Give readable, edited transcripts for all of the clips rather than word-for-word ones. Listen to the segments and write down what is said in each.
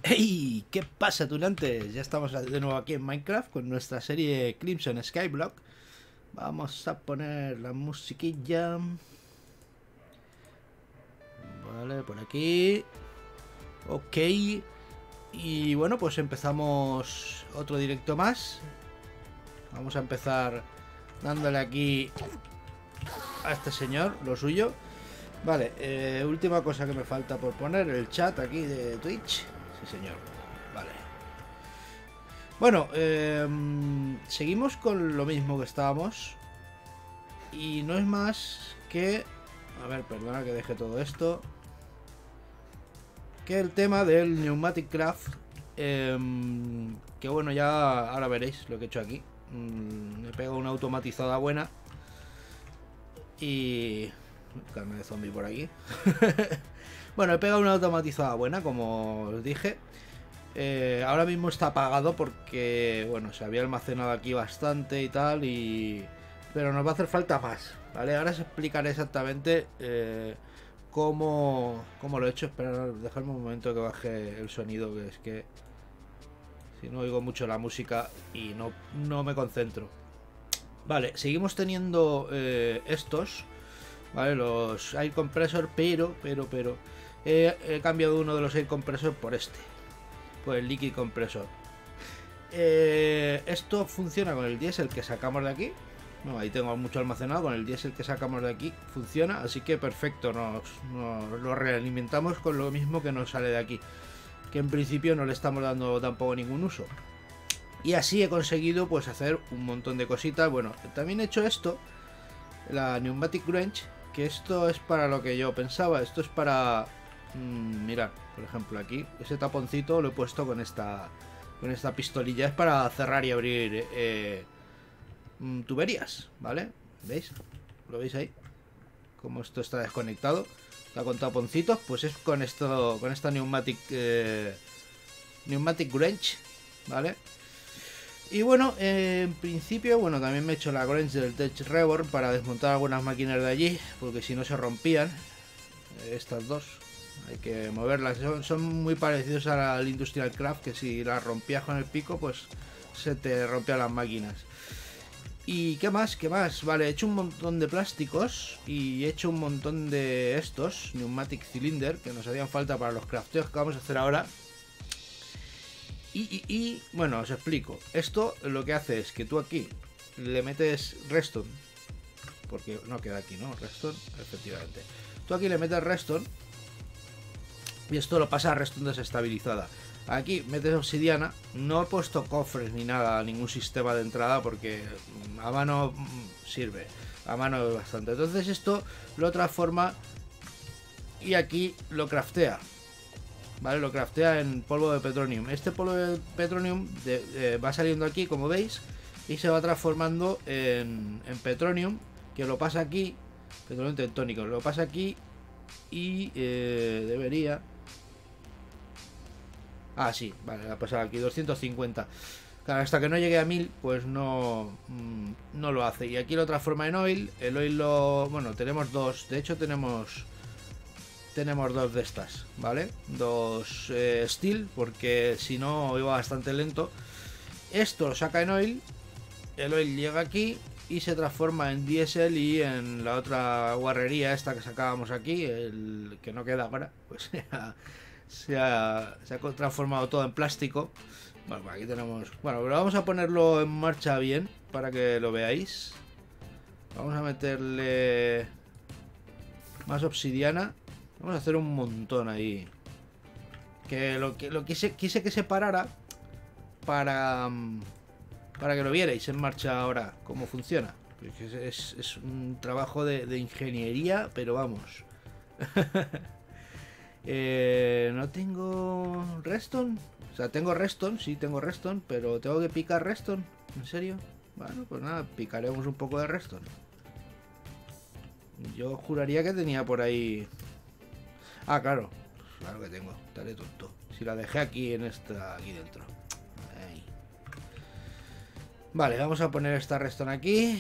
¡Hey! ¿Qué pasa, tunantes? Ya estamos de nuevo aquí en Minecraft con nuestra serie Crimson Skyblock. Vamos a poner la musiquilla. Vale, por aquí. Ok. Y bueno, pues empezamos otro directo más. Vamos a empezar dándole aquí a este señor, lo suyo. Vale, última cosa que me falta por poner, el chat aquí de Twitch. Sí, señor. Vale. Bueno, seguimos con lo mismo que estábamos. Y no es más que... A ver, perdona que deje todo esto. Que el tema del Pneumatic Craft. Que bueno, ya ahora veréis lo que he hecho aquí. Me pego una automatizada buena. Y... Carne de zombie por aquí. Bueno, he pegado una automatizada buena, como os dije. Ahora mismo está apagado porque, bueno, se había almacenado aquí bastante y tal, pero nos va a hacer falta más, ¿vale? Ahora os explicaré exactamente cómo lo he hecho. Esperad, dejadme un momento que baje el sonido, que es que si no oigo mucho la música y no me concentro. Vale, seguimos teniendo estos, ¿vale? Los air compressor, pero he cambiado uno de los air compressor por este. Pues el liquid compresor. Esto funciona con el diésel que sacamos de aquí. No, ahí tengo mucho almacenado. Con el diésel que sacamos de aquí funciona, así que perfecto. Nos lo realimentamos con lo mismo que nos sale de aquí, que en principio no le estamos dando tampoco ningún uso. Y así he conseguido pues hacer un montón de cositas. Bueno, también he hecho esto, la Pneumatic Wrench, que esto es para lo que yo pensaba. Esto es para... mirad, por ejemplo, aquí ese taponcito lo he puesto con esta pistolilla. Es para cerrar y abrir tuberías, ¿vale? ¿Veis? ¿Lo veis ahí? Como esto está desconectado, está con taponcitos, pues es con esto, con esta Pneumatic Wrench, ¿vale? Y bueno, en principio, bueno, también me he hecho la wrench del Tech Reborn para desmontar algunas máquinas de allí, porque si no se rompían. Estas dos hay que moverlas, son muy parecidos al Industrial Craft, que si las rompías con el pico pues se te rompían las máquinas. ¿Y qué más? ¿Qué más? Vale, he hecho un montón de plásticos y he hecho un montón de estos Pneumatic Cylinder que nos hacían falta para los crafteos que vamos a hacer ahora. Y bueno, os explico. Esto lo que hace es que tú aquí le metes redstone, porque no queda aquí, ¿no? Redstone, efectivamente. Tú aquí le metes redstone y esto lo pasa a redstone desestabilizada. Aquí metes obsidiana. No he puesto cofres ni nada, ningún sistema de entrada, porque a mano sirve. A mano es bastante. Entonces esto lo transforma y aquí lo craftea. ¿Vale? Lo craftea en polvo de petronium. Este polvo de petronium va saliendo aquí, como veis, y se va transformando en petronium, que lo pasa aquí. Petróleo tectónico, lo pasa aquí y debería... Ah, sí, vale, ha pasado aquí 250. Claro, hasta que no llegue a 1000, pues no lo hace. Y aquí lo transforma en oil. El oil lo... Bueno, tenemos dos. De hecho, tenemos dos de estas, ¿vale? Dos steel, porque si no iba bastante lento. Esto lo saca en oil. El oil llega aquí y se transforma en diésel, y en la otra guarrería esta que sacábamos aquí, el que no queda ahora, pues se ha transformado todo en plástico. Bueno, aquí tenemos... Bueno, pero vamos a ponerlo en marcha bien para que lo veáis. Vamos a meterle más obsidiana. Vamos a hacer un montón ahí. Que lo quise que se parara para que lo vierais en marcha ahora cómo funciona. Es un trabajo de ingeniería, pero vamos. No tengo redstone. O sea, tengo redstone, sí tengo redstone, pero tengo que picar redstone. ¿En serio? Bueno, pues nada, picaremos un poco de redstone. Yo juraría que tenía por ahí... Ah, claro. Claro que tengo. Estaré tonto. Si la dejé aquí en esta... aquí dentro. Ahí. Vale, vamos a poner esta redstone aquí.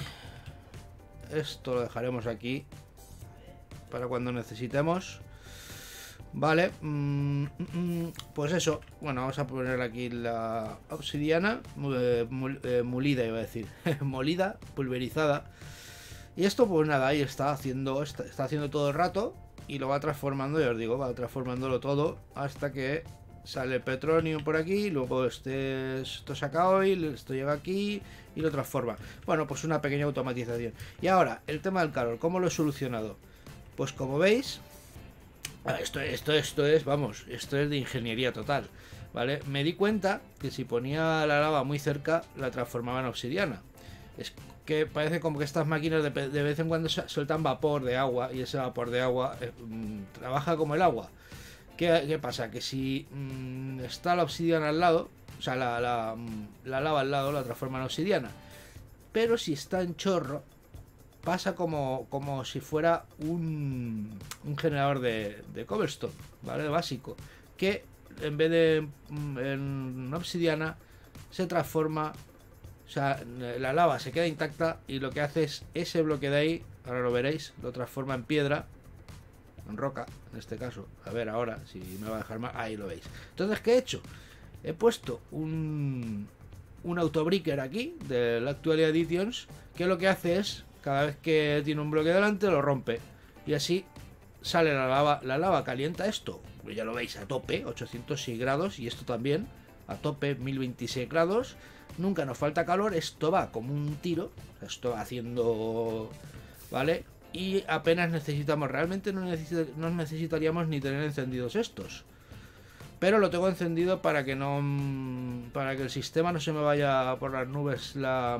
Esto lo dejaremos aquí para cuando necesitemos. Vale, pues eso. Bueno, vamos a poner aquí la obsidiana molida, iba a decir. Molida, pulverizada. Y esto pues nada, ahí está haciendo todo el rato. Y lo va transformando, ya os digo, va transformándolo todo hasta que sale el petróleo por aquí. Luego esto saca oil, esto llega aquí y lo transforma. Bueno, pues una pequeña automatización. Y ahora, el tema del calor, ¿cómo lo he solucionado? Pues como veis, esto es, vamos, esto es de ingeniería total, ¿vale? Me di cuenta que si ponía la lava muy cerca, la transformaba en obsidiana. Es que parece como que estas máquinas de vez en cuando sueltan vapor de agua, y ese vapor de agua trabaja como el agua. ¿Qué pasa? Que si está la obsidiana al lado, o sea, la lava al lado, la transforma en obsidiana. Pero si está en chorro, pasa como si fuera un generador de cobblestone, ¿vale? Básico. Que en vez de en obsidiana, se transforma. O sea, la lava se queda intacta y lo que hace es ese bloque de ahí, ahora lo veréis, lo transforma en piedra, en roca, en este caso. A ver ahora, si me va a dejar más, ahí lo veis. Entonces, ¿qué he hecho? He puesto un autobreaker aquí, de la Actuality Editions, que lo que hace es, cada vez que tiene un bloque delante, lo rompe. Y así sale la lava calienta esto, ya lo veis, a tope, 806 grados, y esto también, a tope, 1026 grados. Nunca nos falta calor, esto va como un tiro, esto va haciendo, ¿vale? Y apenas necesitamos, realmente no necesitaríamos ni tener encendidos estos. Pero lo tengo encendido para que el sistema no se me vaya por las nubes la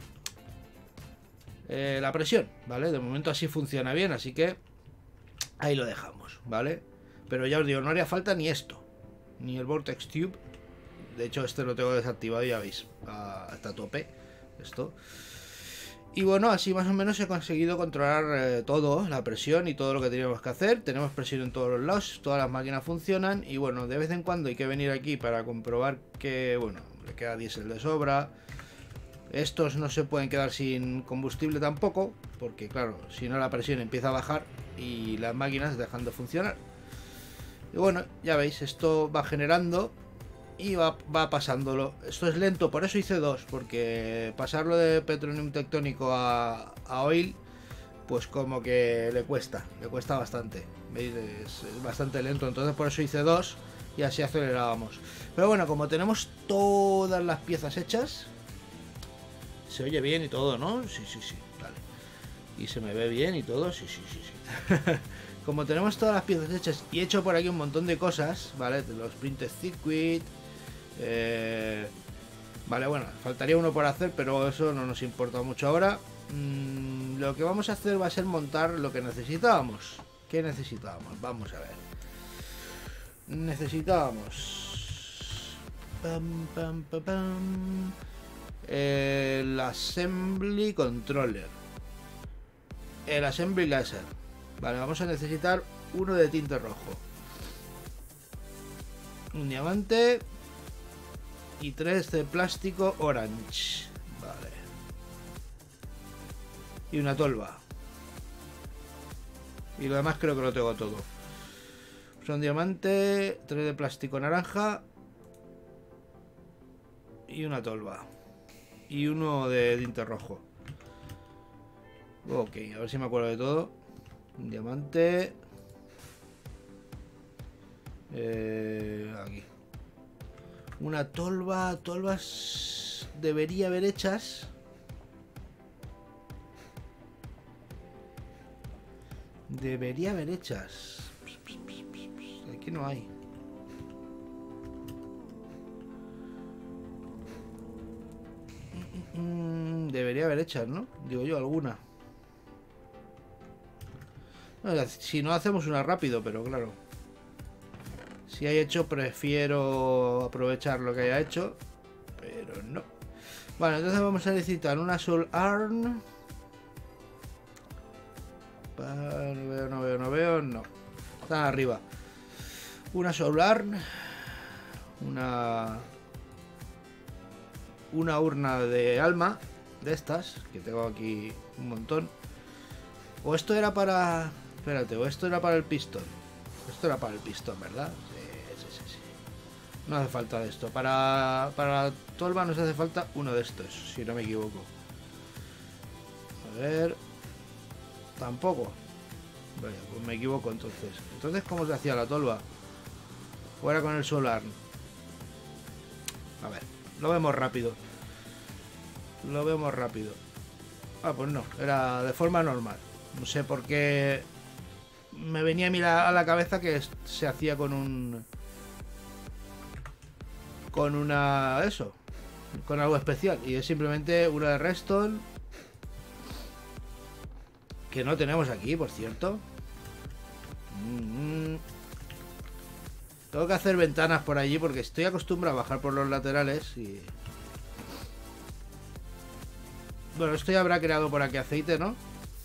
presión, ¿vale? De momento así funciona bien, así que ahí lo dejamos, ¿vale? Pero ya os digo, no haría falta ni esto, ni el Vortex Tube. De hecho, este lo tengo desactivado, ya veis, hasta tope esto. Y bueno, así más o menos he conseguido controlar todo, la presión y todo lo que teníamos que hacer. Tenemos presión en todos los lados, todas las máquinas funcionan. Y bueno, de vez en cuando hay que venir aquí para comprobar que, bueno, le queda diésel de sobra. Estos no se pueden quedar sin combustible tampoco, porque claro, si no la presión empieza a bajar y las máquinas dejan de funcionar. Y bueno, ya veis, esto va generando y va pasándolo. Esto es lento, por eso hice dos, porque pasarlo de petroleum tectónico a oil, pues como que le cuesta bastante. ¿Veis? Es bastante lento, entonces por eso hice dos y así acelerábamos. Pero bueno, como tenemos todas las piezas hechas, se oye bien y todo, ¿no? Sí, vale. Y se me ve bien y todo, sí. Como tenemos todas las piezas hechas y he hecho por aquí un montón de cosas, ¿vale? De los printed circuit. Vale, bueno, faltaría uno por hacer, pero eso no nos importa mucho ahora. Lo que vamos a hacer va a ser montar lo que necesitábamos. ¿Qué necesitábamos? Vamos a ver. Necesitábamos el assembly controller, el assembly laser. Vale, vamos a necesitar uno de tinte rojo, un diamante y 3 de plástico orange. Vale. Y una tolva. Y lo demás creo que lo tengo todo. Son diamante, 3 de plástico naranja y una tolva. Y uno de tinte rojo. Ok, a ver si me acuerdo de todo. Un diamante. Aquí. Una tolva. Tolvas debería haber hechas. Debería haber hechas. Aquí no hay. Debería haber hechas, ¿no? Digo yo, alguna. Si no, hacemos una rápido, pero claro. Si hay hecho, prefiero aprovechar lo que haya hecho. Pero no. Vale, entonces vamos a necesitar una Soul Arm. No veo. No. Están arriba. Una Soul Arm. Una urna de alma. De estas. Que tengo aquí un montón. O esto era para... Espérate, o esto era para el pistón. Esto era para el pistón, ¿verdad? Sí. No hace falta de esto. Para la tolva nos hace falta uno de estos, si no me equivoco. A ver... Tampoco. Vaya, pues me equivoco entonces. Entonces, ¿cómo se hacía la tolva? Fuera con el solar. A ver, lo vemos rápido. Ah, pues no, era de forma normal. No sé por qué me venía a mirar a la cabeza que se hacía con un... Con una... Eso. Con algo especial. Y es simplemente una de redstone. Que no tenemos aquí, por cierto. Tengo que hacer ventanas por allí porque estoy acostumbrado a bajar por los laterales y... Bueno, esto ya habrá creado por aquí aceite, ¿no?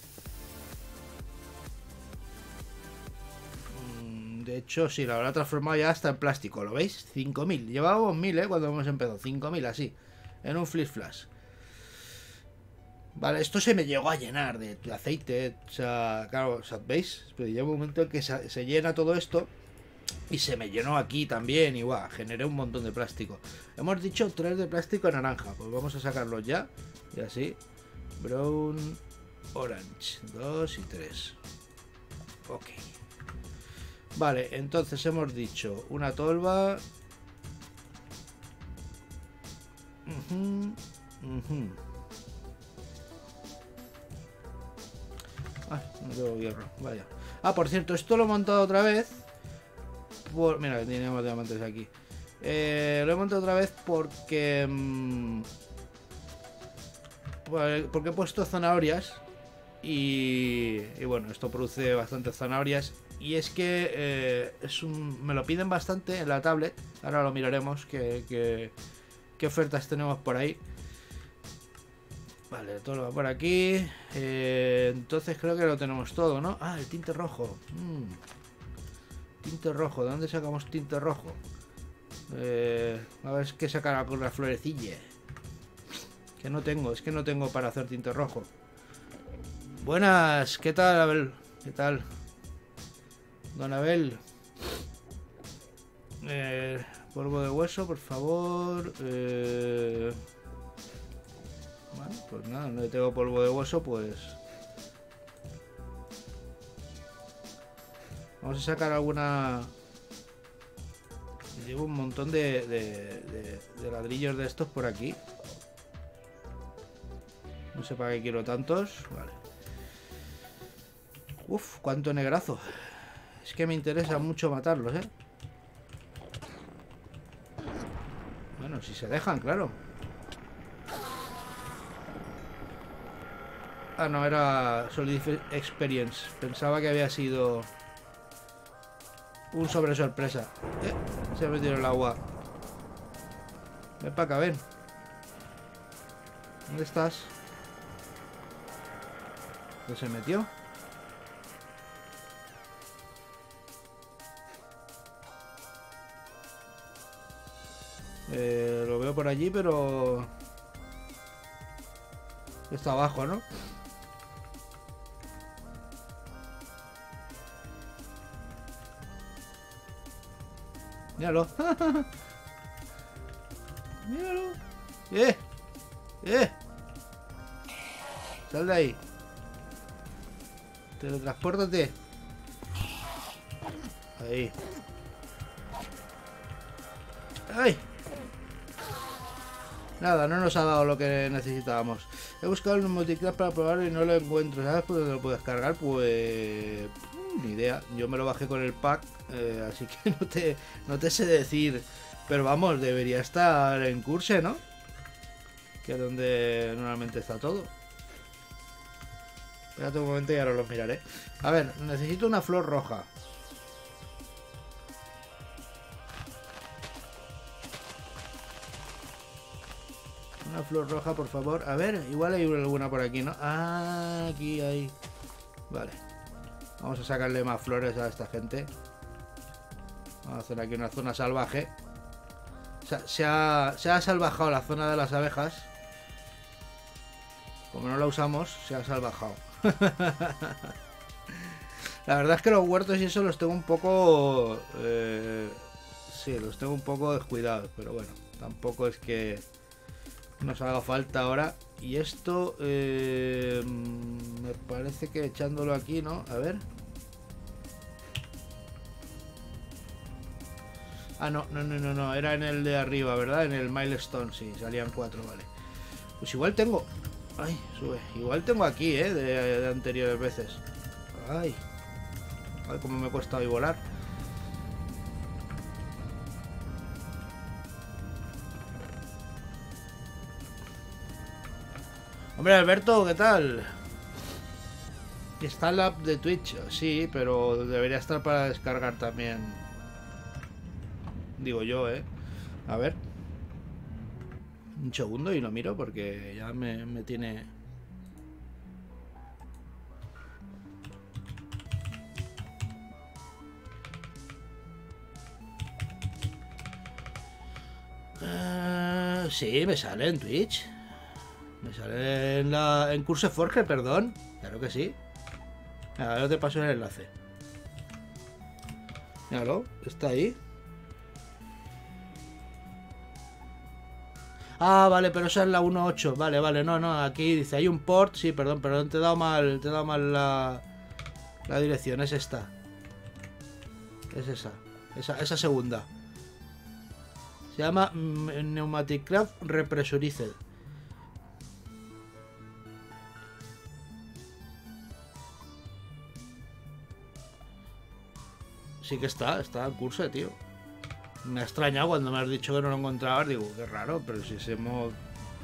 De hecho, sí, lo habrá transformado ya hasta en plástico, ¿lo veis? 5000. Llevábamos 1000, ¿eh? Cuando hemos empezado. 5000 así. En un flip flash. Vale, esto se me llegó a llenar de aceite. O sea, claro, o sea, ¿veis? Pero llega un momento en que se llena todo esto. Y se me llenó aquí también. Y guau, generé un montón de plástico. Hemos dicho 3 de plástico naranja. Pues vamos a sacarlos ya. Y así. Brown, orange. 2 y 3. Ok. Vale, entonces hemos dicho una tolva. Ah, no tengo hierro, vaya. Ah, por cierto, esto lo he montado otra vez. Mira, que teníamos diamantes aquí. Lo he montado otra vez porque... porque he puesto zanahorias. Y bueno, esto produce bastantes zanahorias. Y es que me lo piden bastante en la tablet. Ahora lo miraremos qué ofertas tenemos por ahí. Vale, todo lo va por aquí. Entonces creo que lo tenemos todo, ¿no? Ah, el tinte rojo. Tinte rojo, ¿de dónde sacamos tinte rojo? A ver qué sacará con la florecilla. Que no tengo, es que no tengo para hacer tinte rojo. Buenas, ¿qué tal, Abel? ¿Qué tal? Don Abel. Polvo de hueso, por favor. Bueno, pues nada, no tengo polvo de hueso, pues... Vamos a sacar alguna... Llevo un montón de ladrillos de estos por aquí. No sé para qué quiero tantos. Vale. Uf, cuánto negrazo. Es que me interesa mucho matarlos, ¿eh? Bueno, si se dejan, claro. Ah, no, era Solid Experience. Pensaba que había sido un sobre sorpresa. Se ha metido en el agua. Ven para acá, ven. ¿Dónde estás? ¿Dónde se metió? Lo veo por allí, pero... Está abajo, ¿no? Míralo. Míralo. Sal de ahí. Teletranspórtate. Ahí. ¡Ay! Nada, no nos ha dado lo que necesitábamos. He buscado el multiclass para probarlo y no lo encuentro. ¿Sabes por dónde lo puedes cargar? Pues... ni idea. Yo me lo bajé con el pack, así que no te sé decir. Pero vamos, debería estar en Curse, ¿no? Que es donde normalmente está todo. Espérate un momento y ahora los miraré. A ver, necesito una flor roja. Una flor roja, por favor. A ver, igual hay alguna por aquí, ¿no? Ah, aquí hay. Vale. Vamos a sacarle más flores a esta gente. Vamos a hacer aquí una zona salvaje. Se ha salvajado la zona de las abejas. Como no la usamos, se ha salvajado. La verdad es que los huertos y eso los tengo un poco... sí, los tengo un poco descuidados, pero bueno, tampoco es que nos haga falta ahora. Y esto me parece que echándolo aquí, ¿no? A ver. Ah, no, era en el de arriba, ¿verdad? En el milestone, sí, salían 4, vale. Pues igual tengo... Ay, sube. Igual tengo aquí, de anteriores veces. Ay. Ay, cómo me cuesta hoy volar. Hombre, Alberto, ¿qué tal? Está la app de Twitch, sí, pero debería estar para descargar también. Digo yo, ¿eh? A ver. Un segundo y lo miro porque ya me tiene... Sí, me sale en Twitch. Me sale en Curse Forge, perdón. Claro que sí. Ahora te paso el enlace. Míralo, está ahí. Ah, vale, pero esa es la 1.8. Vale, no, aquí dice, hay un port. Sí, perdón, te he dado mal la dirección. Es esta. Es esa segunda. Se llama Pneumatic Craft Repressurized. Sí que está en curso, tío. Me ha extrañado cuando me has dicho que no lo encontrabas. Digo, qué raro, pero si ese mod...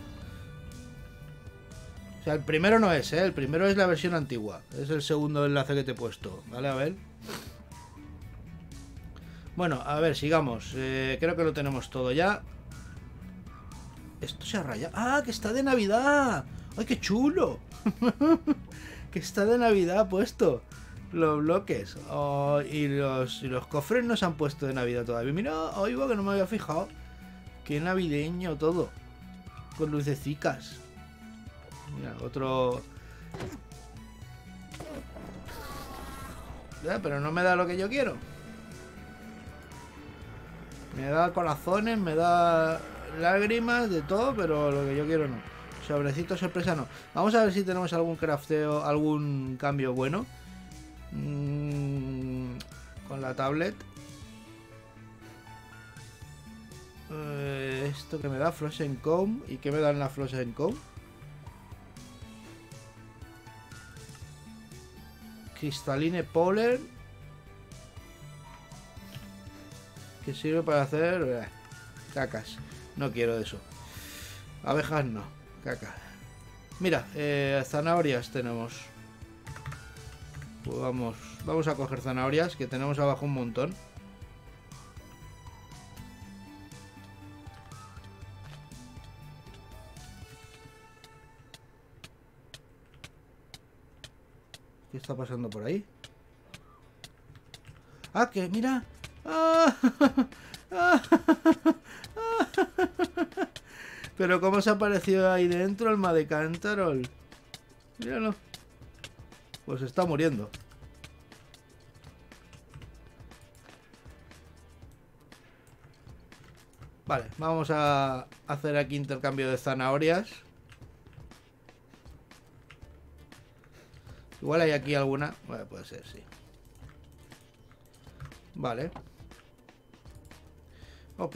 O sea, el primero no es, ¿eh? El primero es la versión antigua. Es el segundo enlace que te he puesto. Vale, a ver. Bueno, a ver, sigamos. Creo que lo tenemos todo ya. Esto se ha rayado. ¡Ah, que está de Navidad! ¡Ay, qué chulo! Que está de Navidad puesto. Los bloques. Oh, y los cofres no se han puesto de Navidad todavía. Mira, oigo que no me había fijado. Qué navideño todo. Con lucecicas. Mira, otro... Ya, pero no me da lo que yo quiero. Me da corazones, me da lágrimas, de todo, pero lo que yo quiero no. Sobrecito sorpresa no. Vamos a ver si tenemos algún crafteo, algún cambio bueno. Con la tablet. Esto que me da Frozen Comb. ¿Y qué me dan la Frozen Comb? Crystalline Polar. Que sirve para hacer cacas. No quiero eso. Abejas no. Caca. Mira, zanahorias tenemos. Pues vamos a coger zanahorias, que tenemos abajo un montón. ¿Qué está pasando por ahí? Ah, que mira. ¡Ah! Pero cómo se ha aparecido ahí dentro el Madecántarol. Míralo. Pues está muriendo. Vale, vamos a hacer aquí intercambio de zanahorias. Igual hay aquí alguna. Bueno, puede ser, sí. Vale. Ok.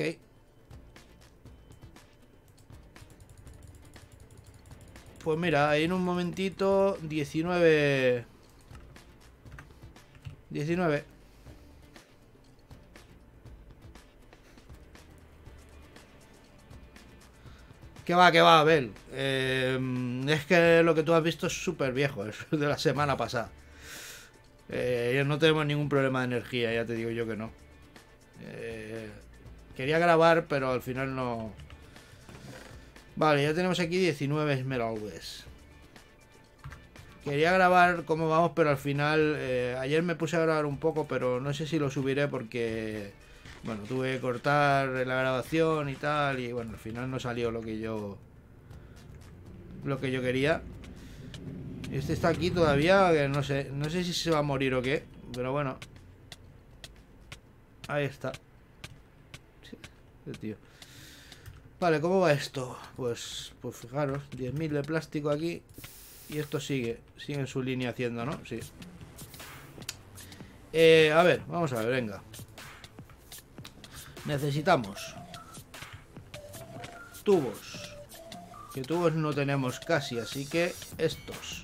Pues mira, ahí en un momentito 19. Que va, Abel. Es que lo que tú has visto es súper viejo, es de la semana pasada. No tenemos ningún problema de energía, ya te digo yo que no. Quería grabar, pero al final no. Vale, ya tenemos aquí 19 Esmeraldas. Quería grabar cómo vamos, pero al final... ayer me puse a grabar un poco, pero no sé si lo subiré porque... Bueno, tuve que cortar la grabación y tal, y bueno, al final no salió lo que yo quería. Y este está aquí todavía, que no sé si se va a morir o qué, pero bueno. Ahí está. Sí, tío. Vale, ¿cómo va esto? Pues fijaros, 10.000 de plástico aquí. Y esto sigue en su línea haciendo, ¿no? Sí. A ver, vamos a ver, venga. Necesitamos tubos. Que tubos no tenemos casi, así que estos.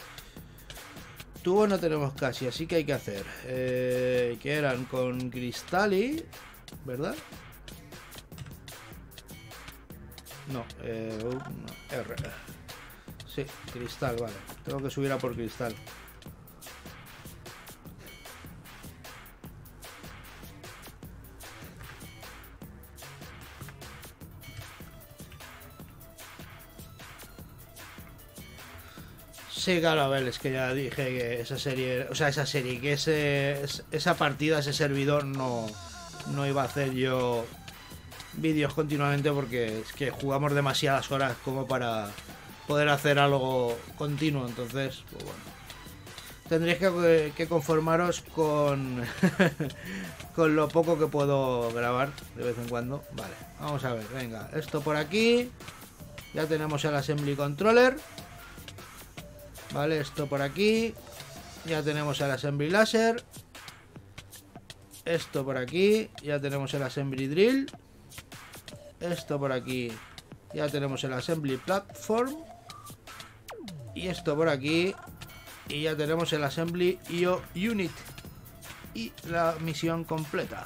Tubos no tenemos casi, así que hay que hacer. Que eran con cristal y... ¿verdad? No, no, R. Sí, cristal, vale. Tengo que subir a por cristal. Sí, claro, a ver, es que ya dije que esa serie, que esa partida, ese servidor no iba a hacer yo vídeos continuamente porque es que jugamos demasiadas horas como para poder hacer algo continuo, entonces, pues bueno. Tendréis que conformaros con con lo poco que puedo grabar de vez en cuando. Vale, vamos a ver, venga, esto por aquí. Ya tenemos el Assembly Controller. Vale, esto por aquí. Ya tenemos el Assembly Laser. Esto por aquí. Ya tenemos el Assembly Drill. Esto por aquí. Ya tenemos el Assembly Platform. Y esto por aquí. Y ya tenemos el Assembly IO Unit. Y la misión completa.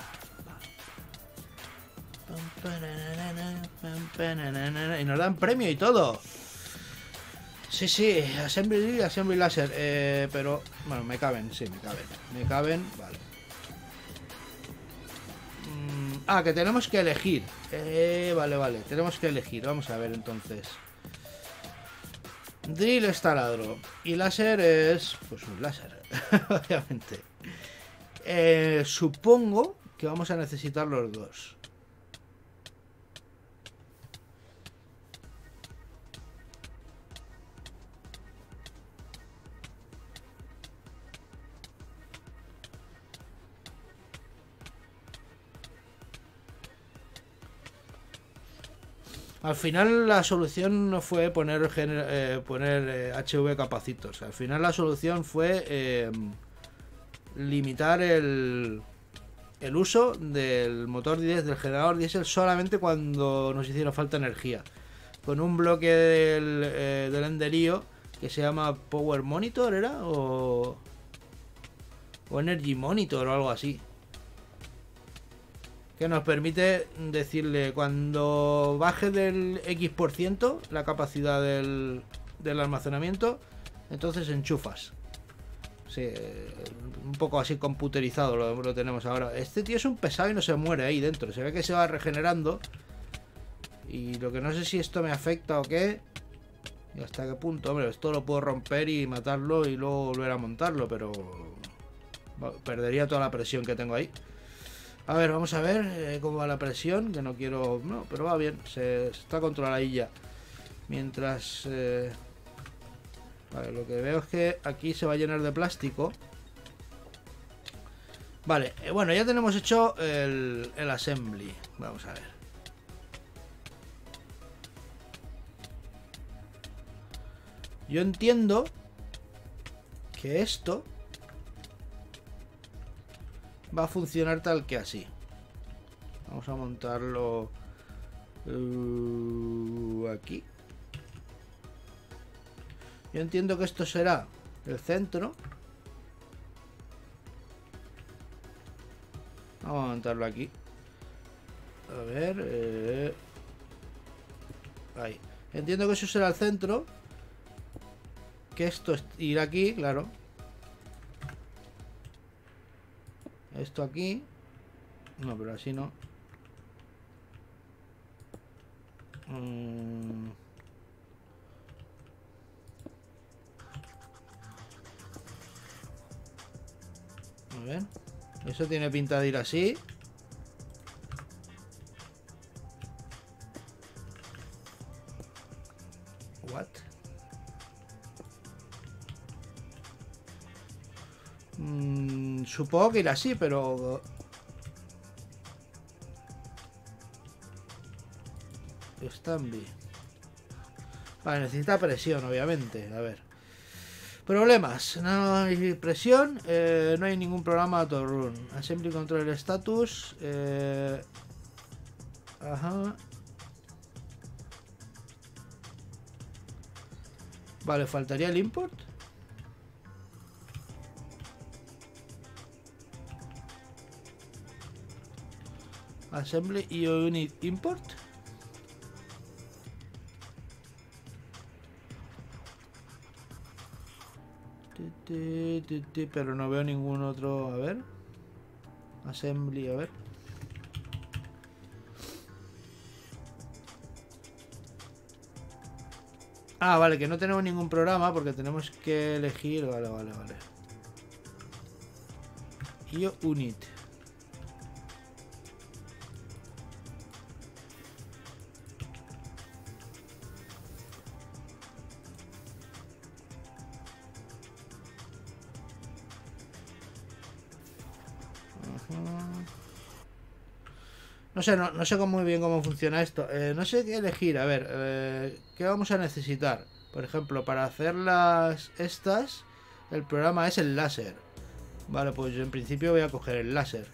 Y nos dan premio y todo. Sí, sí, Assembly y Assembly Laser. Pero, bueno, me caben, sí, me caben, vale. Que tenemos que elegir. Vale, tenemos que elegir. Vamos a ver entonces. Drill es taladro. Y láser es, pues un láser, obviamente. Supongo que vamos a necesitar los dos. Al final la solución no fue poner HV capacitos. Al final la solución fue limitar el uso del motor del generador diésel solamente cuando nos hiciera falta energía. Con un bloque del Enderio que se llama Power Monitor, ¿era? O Energy Monitor o algo así. Que nos permite decirle cuando baje del X% la capacidad del almacenamiento, entonces enchufas. Sí, un poco así computerizado lo tenemos ahora. Este tío es un pesado y no se muere ahí dentro. Se ve que se va regenerando. Y lo que no sé si esto me afecta o qué. Y hasta qué punto. Hombre, esto lo puedo romper y matarlo y luego volver a montarlo, pero perdería toda la presión que tengo ahí. A ver, vamos a ver cómo va la presión. Que no quiero... No, pero va bien. Se está controladilla. Mientras... Vale, lo que veo es que aquí se va a llenar de plástico. Vale, bueno, ya tenemos hecho el assembly. Vamos a ver. Yo entiendo que esto va a funcionar tal que así. Vamos a montarlo aquí. Yo entiendo que esto será el centro. Vamos a montarlo aquí. A ver. Ahí. Entiendo que eso será el centro. Que esto irá aquí, claro. Esto aquí. No, pero así no. A ver. Eso tiene pinta de ir así. What? Supongo que irá así, pero... Stanby. Vale, necesita presión, obviamente. A ver. Problemas. No hay presión. No hay ningún programa auto-run. Assembly control status. Ajá. Vale, faltaría el import. Assembly y unit import. Pero no veo ningún otro. A ver. Assembly, a ver. Ah, vale, que no tenemos ningún programa porque tenemos que elegir. Vale. IO unit. No sé muy bien cómo funciona esto. No sé qué elegir. A ver, ¿qué vamos a necesitar? Por ejemplo, para hacer estas, el programa es el láser. Vale, pues yo en principio voy a coger el láser.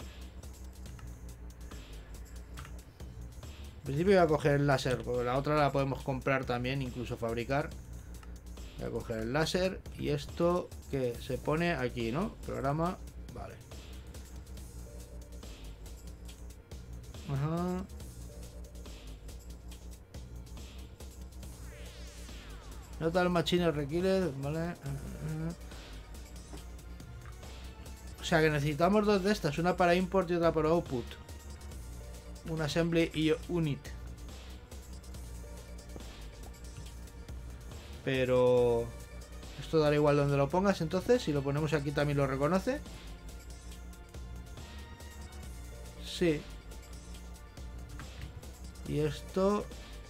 En principio voy a coger el láser, porque la otra la podemos comprar también, incluso fabricar. Voy a coger el láser y esto que se pone aquí, ¿no? Programa, vale. Ajá. Total machine requiere, vale. O sea que necesitamos dos de estas, una para import y otra para output. Un assembly y unit. Pero esto dará igual donde lo pongas, entonces si lo ponemos aquí también lo reconoce. Sí. Y esto,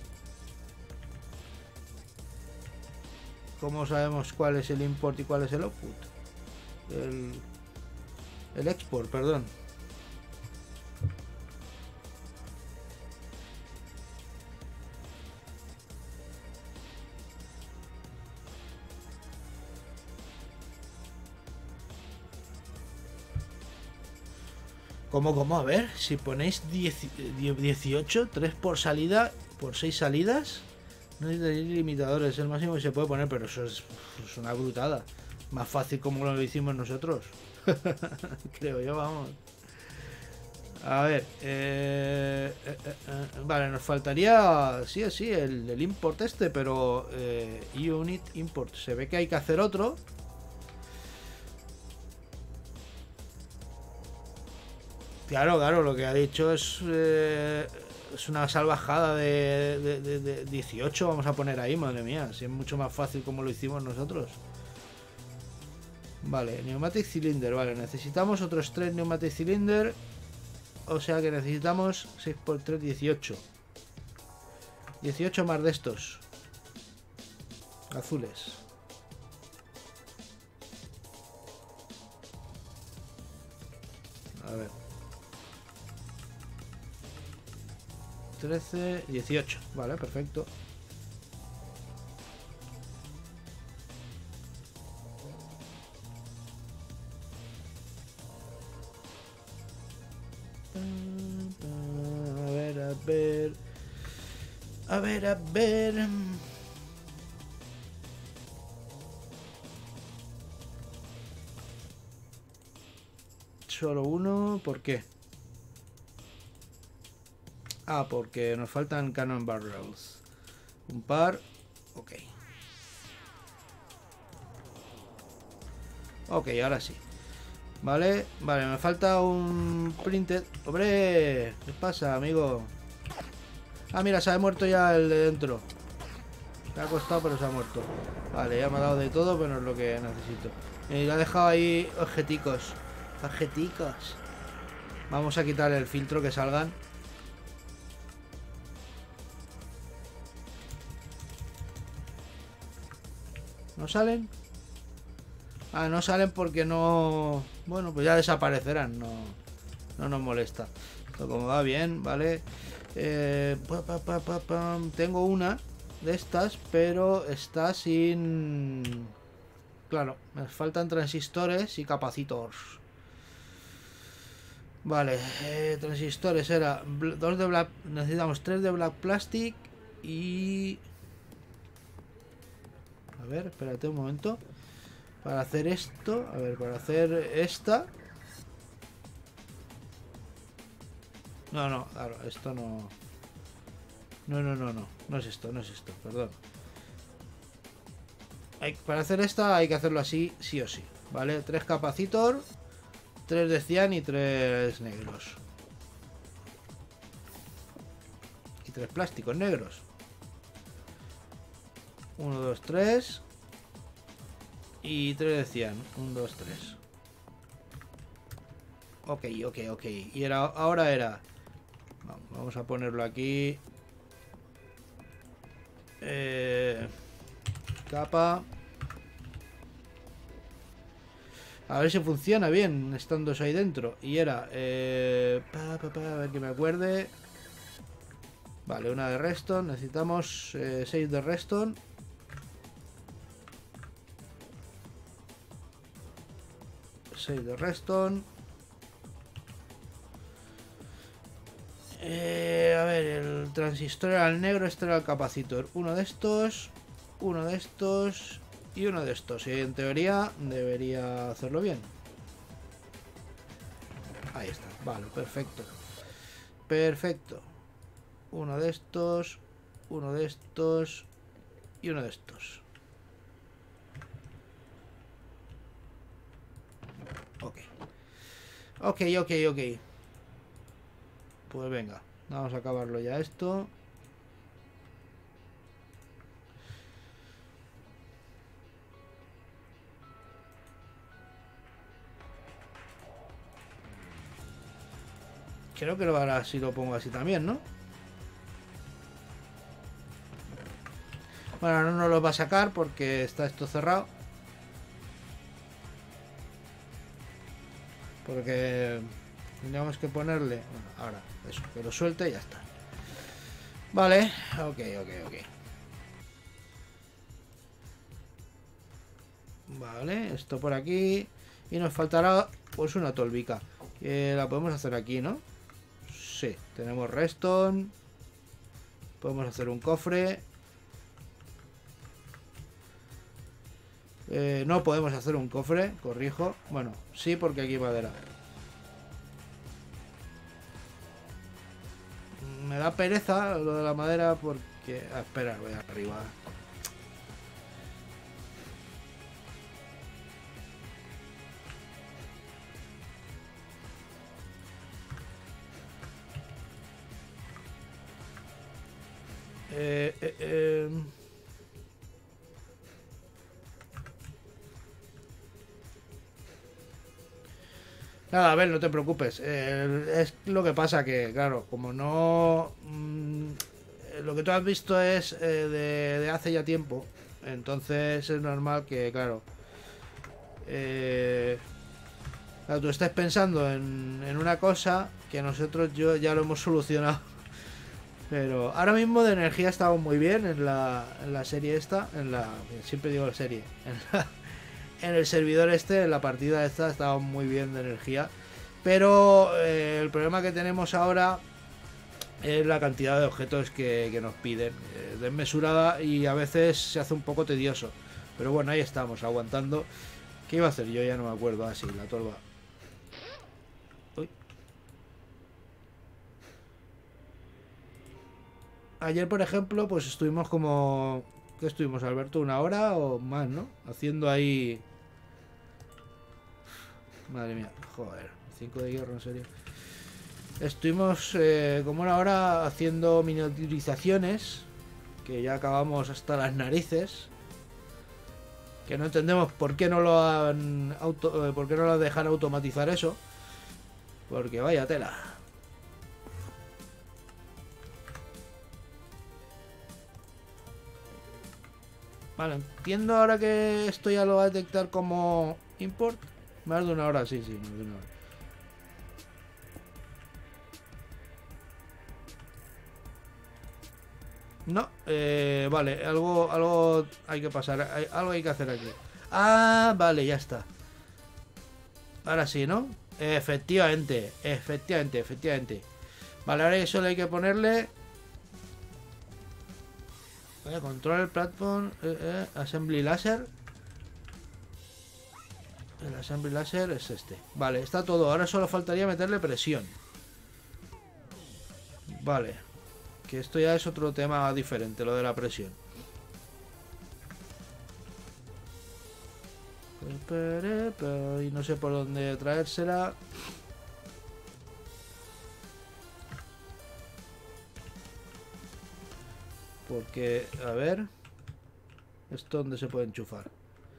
¿cómo sabemos cuál es el import y cuál es el output? El export, perdón. ¿Cómo? A ver, si ponéis 18, 3 por salida, por 6 salidas, no necesitaréis limitadores, es el máximo que se puede poner, pero eso es una brutada. Más fácil como lo hicimos nosotros. Creo yo, vamos. A ver, vale, nos faltaría, sí, el import este, pero unit import, se ve que hay que hacer otro. Claro, lo que ha dicho es una salvajada de 18, vamos a poner ahí, madre mía, si es mucho más fácil como lo hicimos nosotros. Vale, pneumatic cylinder, vale, necesitamos otros 3 pneumatic cylinder, o sea que necesitamos 6 por 3, 18. 18 más de estos azules. A ver. 13, 18. Vale, perfecto. A ver. Solo uno, ¿por qué? Ah, porque nos faltan cannon barrels. Un par. Ok. Ok, ahora sí. Vale, me falta un printed. ¡Hombre! ¿Qué pasa, amigo? Ah, mira, se ha muerto ya el de dentro. Se ha costado, pero se ha muerto. Vale, ya me ha dado de todo, pero no es lo que necesito. Y lo ha dejado ahí objeticos. Objeticos. Vamos a quitar el filtro que salgan. ¿No salen? Ah, no salen porque no Bueno, pues ya desaparecerán, no nos molesta. Esto como va bien, ¿vale? Tengo una de estas, pero está sin... Claro, me faltan transistores y capacitors. Vale, transistores era dos de black, necesitamos 3 de black plastic y... A ver, espérate un momento. Para hacer esto, a ver, para hacer esta... No, claro, esto no... No es esto, perdón. Para hacer esta hay que hacerlo así, sí o sí, ¿vale? 3 capacitor, 3 de cian y 3 negros. Y 3 plásticos negros. 1, 2, 3. Y 3 de cian. 1, 2, 3. Ok. Y ahora era... Vamos a ponerlo aquí. Capa. A ver si funciona bien estando eso ahí dentro. Y era... a ver que me acuerde. Vale, una de redstone. Necesitamos 6 de redstone. 6 de redstone. A ver, el transistor era el negro, este era el capacitor. Uno de estos y uno de estos. Y en teoría debería hacerlo bien. Ahí está, vale, perfecto. Perfecto. Uno de estos y uno de estos. Ok. Pues venga, vamos a acabarlo ya esto. Creo que ahora sí lo pongo así también, ¿no? Bueno, no nos lo va a sacar porque está esto cerrado. Porque tendríamos que ponerle... Bueno, ahora, eso, que lo suelte y ya está. Vale, ok. Vale, esto por aquí. Y nos faltará pues una tolvica. La podemos hacer aquí, ¿no? Sí, tenemos redstone. Podemos hacer un cofre. No podemos hacer un cofre, corrijo. Bueno, sí, porque aquí hay madera. Me da pereza lo de la madera porque... espera, voy arriba. Nada, a ver, no te preocupes. Es lo que pasa que, claro, como no... lo que tú has visto es de hace ya tiempo. Entonces es normal que, claro... claro, tú estés pensando en una cosa que nosotros ya lo hemos solucionado. Pero ahora mismo de energía estamos muy bien en la serie esta. Siempre digo la serie. En el servidor en la partida esta, estaba muy bien de energía. Pero el problema que tenemos ahora es la cantidad de objetos que nos piden. Desmesurada y a veces se hace un poco tedioso. Pero bueno, ahí estamos, aguantando. ¿Qué iba a hacer? Yo ya no me acuerdo. Así, la tolva. Uy. Ayer, por ejemplo, pues estuvimos como... ¿Qué estuvimos, Alberto? ¿1 hora o más, no? Haciendo ahí... Madre mía, joder, 5 de hierro, en serio. Estuvimos como 1 hora haciendo miniaturizaciones, que ya acabamos hasta las narices. Que no entendemos por qué no lo han por qué no lo dejan automatizar eso. Porque vaya tela. Vale, entiendo ahora que esto ya lo va a detectar como import. Más de una hora, sí, sí, más de una hora. No, vale, algo hay que pasar, algo hay que hacer aquí. Ah, vale, ya está. Ahora sí, ¿no? Efectivamente, efectivamente, efectivamente. Vale, ahora solo hay que ponerle... control platform, assembly laser. El assembly laser es este. Vale, está todo. Ahora solo faltaría meterle presión. Vale. Que esto ya es otro tema diferente, lo de la presión. Y no sé por dónde traérsela. Porque, a ver... ¿Esto dónde se puede enchufar?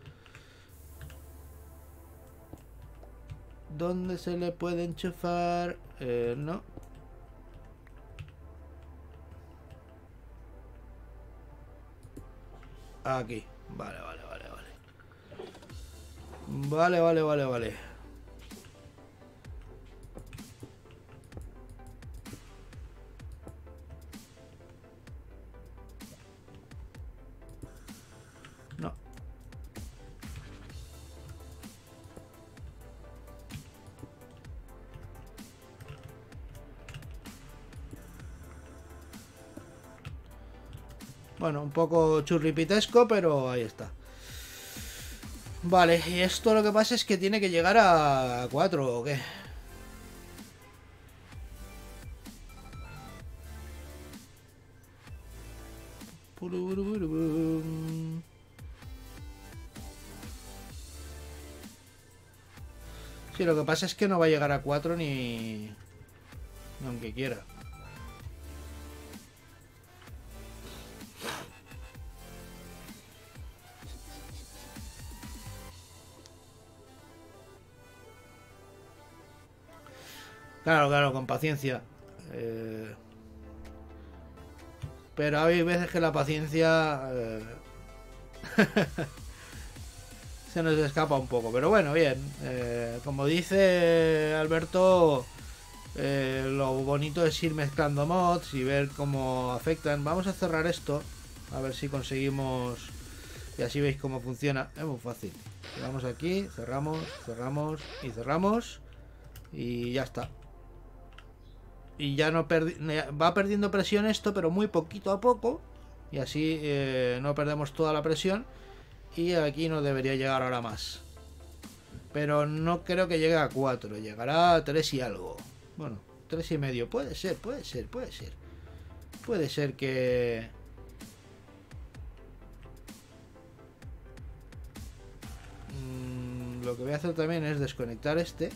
¿Dónde se le puede enchufar? No. Aquí. Vale, vale, vale, vale. Vale, vale, vale, vale. No. Bueno, un poco churripitesco, pero ahí está. Vale, y esto lo que pasa es que tiene que llegar a 4 ¿o qué? Sí, lo que pasa es que no va a llegar a 4 ni aunque quiera. Claro, claro, con paciencia. Pero hay veces que la paciencia se nos escapa un poco. Pero bueno, bien. Como dice Alberto, lo bonito es ir mezclando mods y ver cómo afectan. Vamos a cerrar esto. A ver si conseguimos... Y así veis cómo funciona. Es muy fácil. Vamos aquí, cerramos, cerramos y cerramos. Y ya está. Y ya no va perdiendo presión esto, pero muy poquito a poco. Y así no perdemos toda la presión. Y aquí no debería llegar ahora más. Pero no creo que llegue a 4. Llegará a 3 y algo. Bueno, 3 y medio. Puede ser, puede ser, puede ser. Puede ser que... lo que voy a hacer también es desconectar este.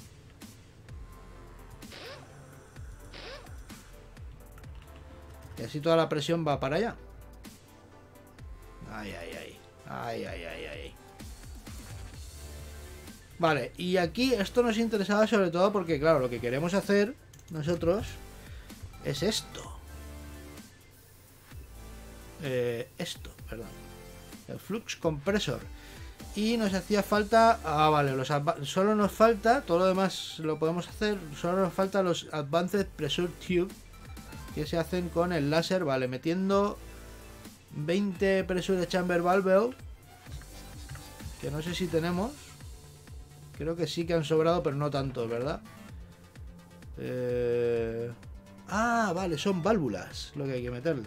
Y así toda la presión va para allá. Ay, ay, ay. Ay, ay, ay, ay. Vale, y aquí esto nos interesaba sobre todo porque, claro, lo que queremos hacer nosotros es esto. Esto, perdón. El flux compresor. Y nos hacía falta... Ah, vale, solo nos falta... Todo lo demás lo podemos hacer. Solo nos falta los Advanced Pressure Tube, que se hacen con el láser, vale, metiendo 20 Pressure Chamber Valve, que no sé si tenemos. Creo que sí que han sobrado, pero no tanto, ¿verdad? Ah, vale, son válvulas lo que hay que meterle.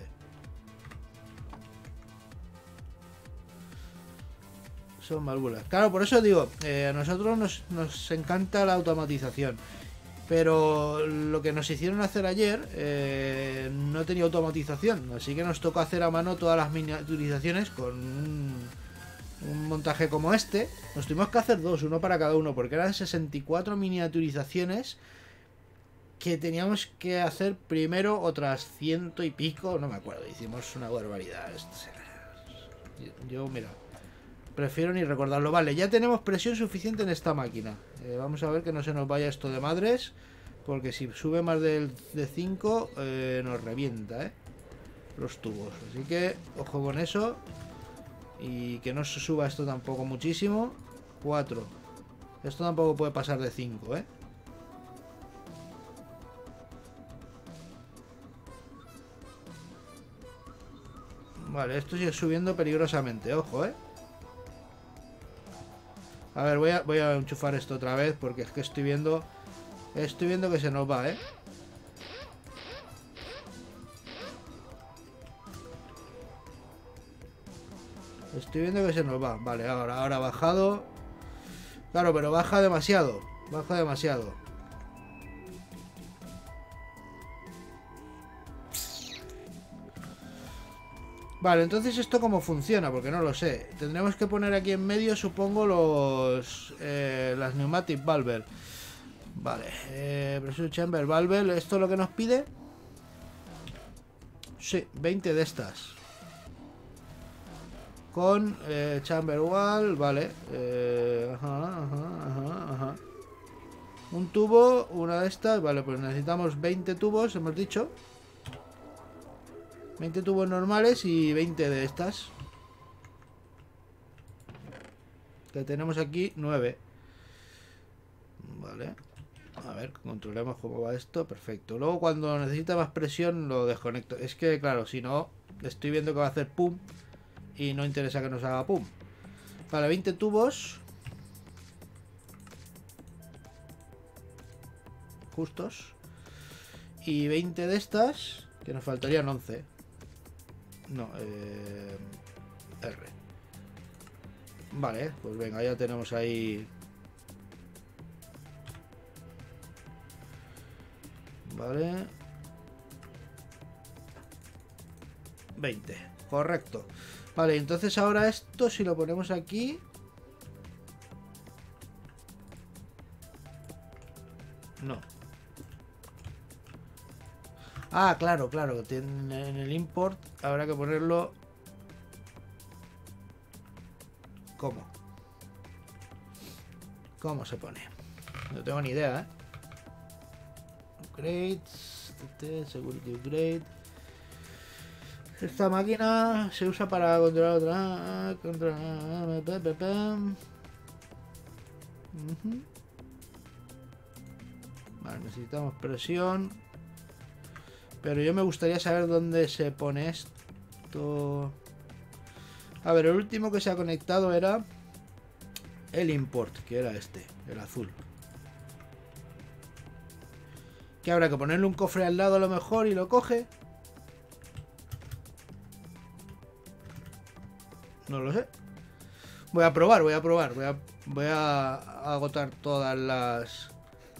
Son válvulas. Claro, por eso digo, a nosotros nos encanta la automatización. Pero lo que nos hicieron hacer ayer no tenía automatización. Así que nos tocó hacer a mano todas las miniaturizaciones con un montaje como este. Nos tuvimos que hacer dos, uno para cada uno, porque eran 64 miniaturizaciones que teníamos que hacer primero otras 100 y pico, no me acuerdo. Hicimos una barbaridad. Yo, mira, prefiero ni recordarlo. Vale, ya tenemos presión suficiente en esta máquina. Vamos a ver que no se nos vaya esto de madres. Porque si sube más de 5 nos revienta, los tubos. Así que ojo con eso. Y que no se suba esto tampoco muchísimo. 4. Esto tampoco puede pasar de 5, ¿eh? Vale, esto sigue subiendo peligrosamente, ojo, ¿eh? A ver, voy a enchufar esto otra vez porque es que estoy viendo que se nos va, ¿eh? Estoy viendo que se nos va. Vale, ahora ha bajado. Claro, pero baja demasiado. Baja demasiado. Vale, entonces esto cómo funciona, porque no lo sé. Tendremos que poner aquí en medio, supongo, las pneumatic valve. Vale, pressure chamber valve. ¿Esto es lo que nos pide? Sí, 20 de estas. Con chamber wall, vale. Ajá. Un tubo, una de estas. Vale, pues necesitamos 20 tubos, hemos dicho. 20 tubos normales y 20 de estas. Que tenemos aquí 9. Vale. A ver, controlemos cómo va esto. Perfecto. Luego cuando necesita más presión lo desconecto. Es que, claro, si no, estoy viendo que va a hacer pum. Y no interesa que nos haga pum. Vale, 20 tubos. Justos. Y 20 de estas. Que nos faltarían 11. No, R. Vale, pues venga, ya tenemos ahí. Vale. 20. Correcto. Vale, entonces ahora esto si lo ponemos aquí. No. Ah, claro. En el import habrá que ponerlo. ¿Cómo? ¿Cómo se pone? No tengo ni idea, ¿eh? Upgrades. Security upgrade. Esta máquina se usa para controlar otra. Vale, necesitamos presión. Pero yo me gustaría saber dónde se pone esto. A ver, el último que se ha conectado era el import, que era este, el azul. Que habrá que ponerle un cofre al lado a lo mejor y lo coge. No lo sé. Voy a probar. Voy a agotar todas las...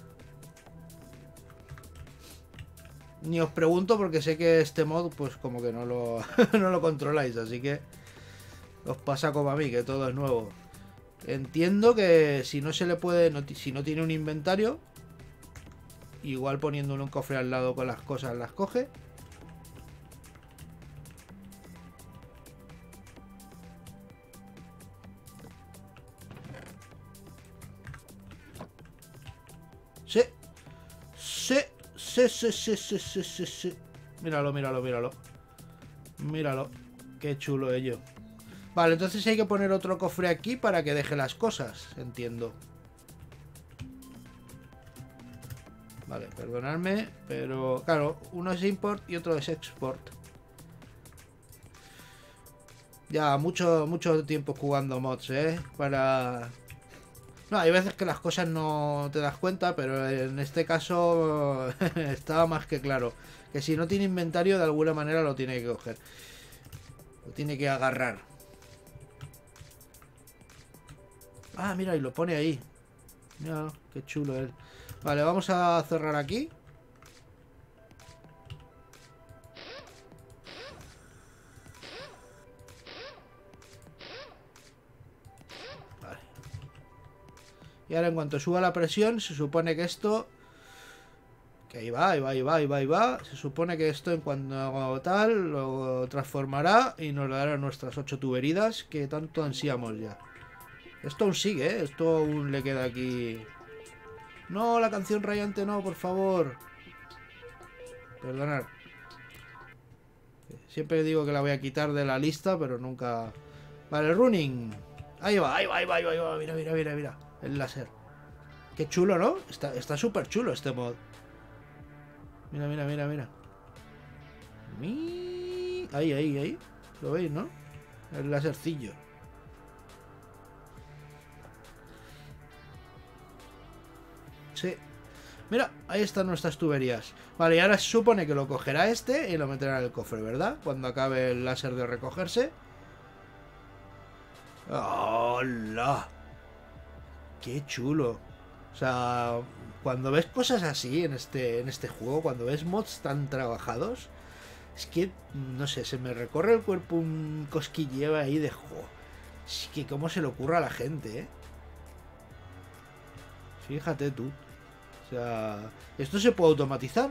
Ni os pregunto porque sé que este mod pues como que no lo, no lo controláis, así que os pasa como a mí, que todo es nuevo. Entiendo que si no se le puede, si no tiene un inventario, igual poniéndole un cofre al lado con las cosas las coge. Sí. Míralo. Míralo. Qué chulo ello. Vale, entonces hay que poner otro cofre aquí para que deje las cosas. Entiendo. Vale, perdonadme, pero claro, uno es import y otro es export. Ya, mucho tiempo jugando mods, para... No, hay veces que las cosas no te das cuenta, pero en este caso estaba más que claro. Que si no tiene inventario, de alguna manera lo tiene que coger. Lo tiene que agarrar. Ah, mira, y lo pone ahí. Mira, qué chulo él. Vale, vamos a cerrar aquí. Vale. Y ahora en cuanto suba la presión, se supone que esto... Que ahí va. Se supone que esto en cuanto haga tal, lo transformará y nos dará nuestras 8 tuberías que tanto ansiamos ya. Esto aún sigue, ¿eh? Esto aún le queda aquí... No, la canción rayante no, por favor. Perdonad. Siempre digo que la voy a quitar de la lista, pero nunca... Vale, running. Ahí va. Mira. El láser. Qué chulo, ¿no? Está súper chulo este mod. Mira, mira, mira, mira. Ahí, ahí, ahí. ¿Lo veis, no? El lásercillo. Sí. Mira, ahí están nuestras tuberías. Vale, y ahora se supone que lo cogerá este y lo meterá en el cofre, ¿verdad? Cuando acabe el láser de recogerse. ¡Hola! ¡Qué chulo! O sea, cuando ves cosas así en este juego, cuando ves mods tan trabajados, es que, no sé, se me recorre el cuerpo un cosquilleo ahí de juego. Es que cómo se le ocurre a la gente, ¿eh? Fíjate tú. O sea, esto se puede automatizar.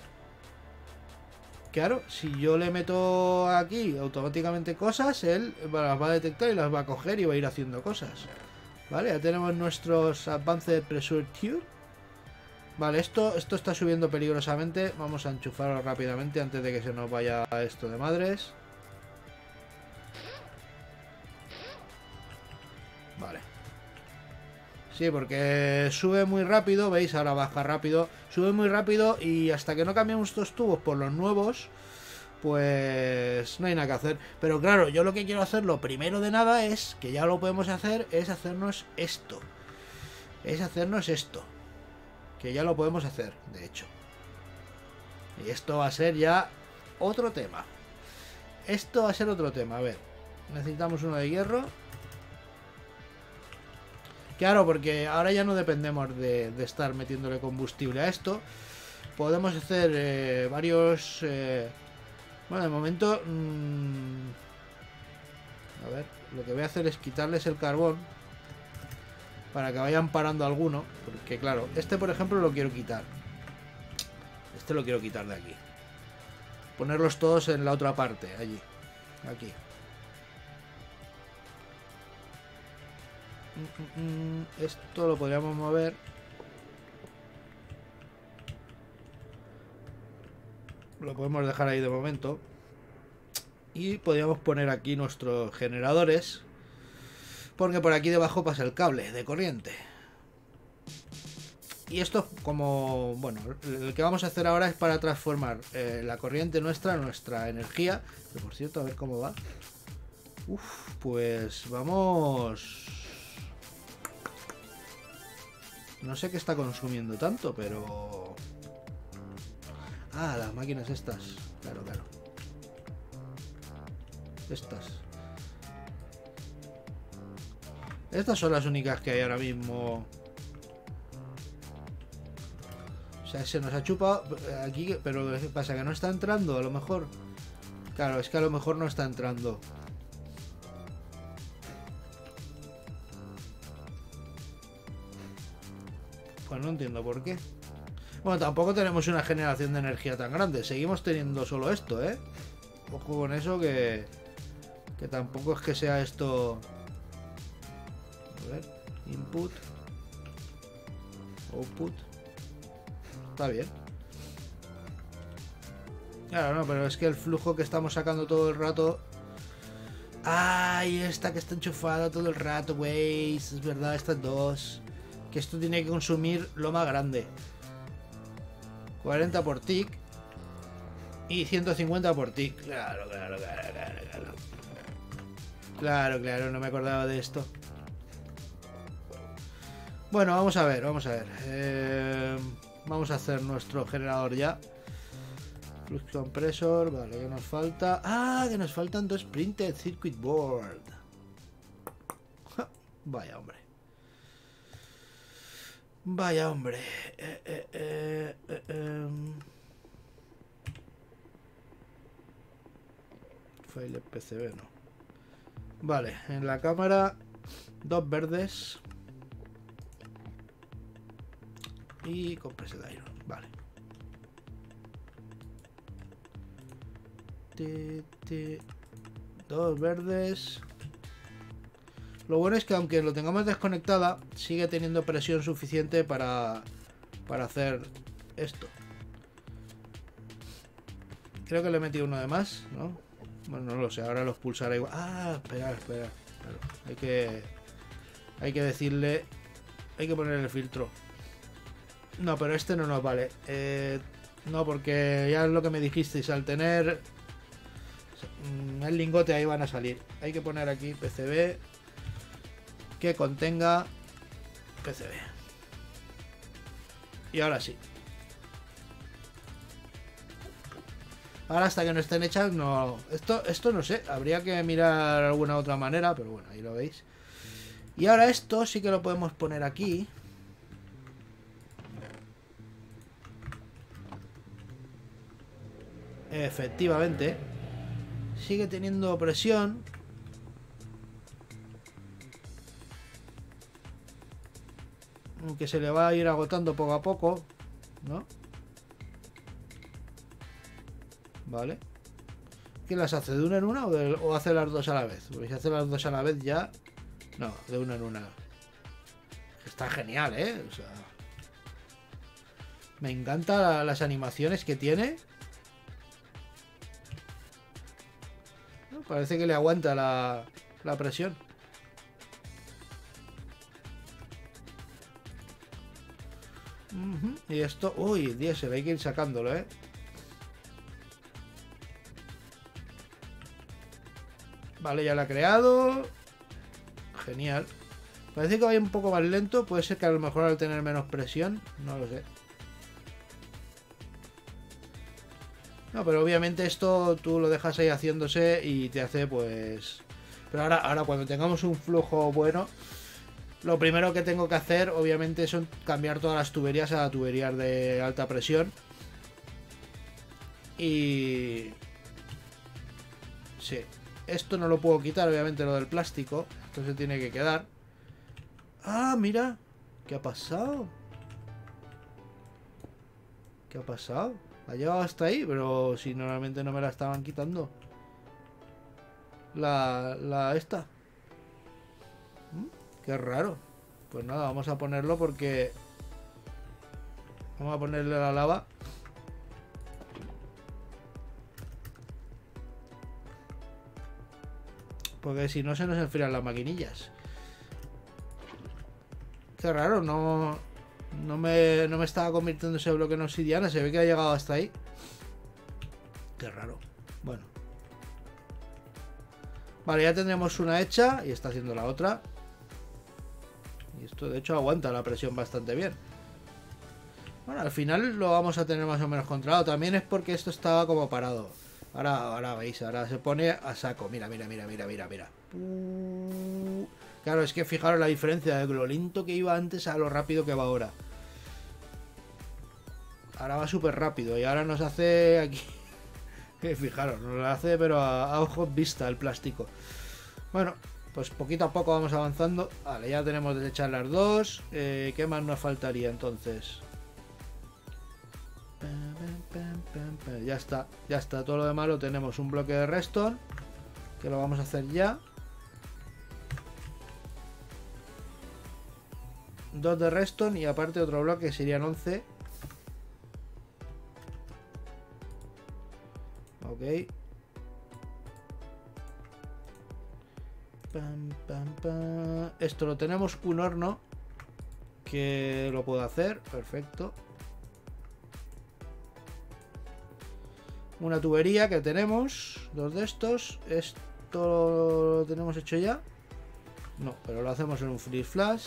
Claro, si yo le meto aquí automáticamente cosas, él las va a detectar y las va a coger y va a ir haciendo cosas. Vale, ya tenemos nuestros Advanced Pressure Tube. Vale, esto está subiendo peligrosamente. Vamos a enchufarlo rápidamente antes de que se nos vaya esto de madres. Vale. Sí, porque sube muy rápido, ¿veis? Ahora baja rápido. Sube muy rápido y hasta que no cambiemos estos tubos por los nuevos, pues no hay nada que hacer. Pero claro, yo lo que quiero hacer, lo primero de nada es, que ya lo podemos hacer, es hacernos esto. Es hacernos esto. Que ya lo podemos hacer, de hecho. Y esto va a ser ya otro tema. Esto va a ser otro tema, a ver. Necesitamos uno de hierro. Claro, porque ahora ya no dependemos de estar metiéndole combustible a esto. Podemos hacer varios... bueno, de momento... a ver, lo que voy a hacer es quitarles el carbón. Para que vayan parando alguno. Porque claro, este por ejemplo lo quiero quitar. Este lo quiero quitar de aquí. Ponerlos todos en la otra parte, allí. Aquí. Esto lo podríamos mover. Lo podemos dejar ahí de momento. Y podríamos poner aquí nuestros generadores. Porque por aquí debajo pasa el cable de corriente. Y esto como... bueno, el que vamos a hacer ahora es para transformar la corriente nuestra energía. Que por cierto, a ver cómo va. Uf, pues vamos... no sé qué está consumiendo tanto, pero... ah, las máquinas estas. Claro, claro. Estas son las únicas que hay ahora mismo. O sea, se nos ha chupado aquí, pero ¿qué pasa? ¿Que no está entrando? A lo mejor. Claro, es que a lo mejor no está entrando. Pues no entiendo por qué. Bueno, tampoco tenemos una generación de energía tan grande. Seguimos teniendo solo esto, ¿eh? Ojo con eso que tampoco es que sea esto... a ver, input, output. Está bien. Claro, no, pero es que el flujo que estamos sacando todo el rato... ¡ay! Esta que está enchufada todo el rato, güey. Es verdad, estas dos. Que esto tiene que consumir lo más grande. 40 por tick. Y 150 por tick. Claro, claro, claro, claro, claro. Claro, claro, no me acordaba de esto. Bueno, vamos a ver, vamos a ver. Vamos a hacer nuestro generador ya. Flux compressor, vale, ¿qué nos falta? Ah, que nos faltan dos printed circuit board. Ja, vaya hombre. Vaya hombre. File PCB no. Vale, en la cámara dos verdes y compressed iron. Vale. Dos verdes. Lo bueno es que aunque lo tengamos desconectada, sigue teniendo presión suficiente para hacer esto. Creo que le he metido uno de más, ¿no? Bueno, no lo sé, ahora los pulsará igual. Ah, espera. Claro, hay que decirle... hay que poner el filtro. No, pero este no nos vale. No, porque ya es lo que me dijisteis. Al tener el lingote ahí van a salir. Hay que poner aquí PCB que contenga PCB. Y ahora sí. Ahora hasta que no estén hechas no... Esto no sé. Habría que mirar alguna otra manera. Pero bueno, ahí lo veis. Y ahora esto sí que lo podemos poner aquí. Efectivamente. Sigue teniendo presión. Aunque se le va a ir agotando poco a poco, ¿no? Vale. ¿Qué las hace? ¿De una en una o hace las dos a la vez? Porque si hace las dos a la vez ya... No, de una en una. Está genial, ¿eh? O sea... Me encantan las animaciones que tiene. Parece que le aguanta la presión. Y esto... Uy, diésel, hay que ir sacándolo, ¿eh? Vale, ya lo ha creado. Genial. Parece que vaya un poco más lento. Puede ser que a lo mejor al tener menos presión. No lo sé. No, pero obviamente esto tú lo dejas ahí haciéndose y te hace pues... Pero ahora cuando tengamos un flujo bueno, lo primero que tengo que hacer obviamente es cambiar todas las tuberías a tuberías de alta presión. Y... Sí. Esto no lo puedo quitar, obviamente, lo del plástico. Esto se tiene que quedar. Ah, mira. ¿Qué ha pasado? ¿Qué ha pasado? Ha llegado hasta ahí, pero si normalmente no me la estaban quitando. La esta. Qué raro. Pues nada, vamos a ponerlo porque... Vamos a ponerle la lava. Porque si no se nos enfrían las maquinillas. Qué raro, no me estaba convirtiendo ese bloque en obsidiana. Se ve que ha llegado hasta ahí. Qué raro. Bueno. Vale, ya tendremos una hecha. Y está haciendo la otra. Y esto de hecho aguanta la presión bastante bien. Bueno, al final lo vamos a tener más o menos controlado. También es porque esto estaba como parado. Ahora veis, ahora se pone a saco. Mira. Claro, es que fijaros la diferencia de lo lento que iba antes a lo rápido que va ahora. Ahora va súper rápido y ahora nos hace aquí... Fijaros, nos lo hace pero a ojos vista el plástico. Bueno, pues poquito a poco vamos avanzando. Vale, ya tenemos deshechas las dos. ¿Qué más nos faltaría entonces? Ya está, todo lo demás lo tenemos. Un bloque de redstone, que lo vamos a hacer ya. 2 de redstone y aparte otro bloque que serían 11. Ok. Esto lo tenemos un horno que lo puedo hacer. Perfecto. Una tubería que tenemos. 2 de estos. Esto lo tenemos hecho ya. No, pero lo hacemos en un free flash.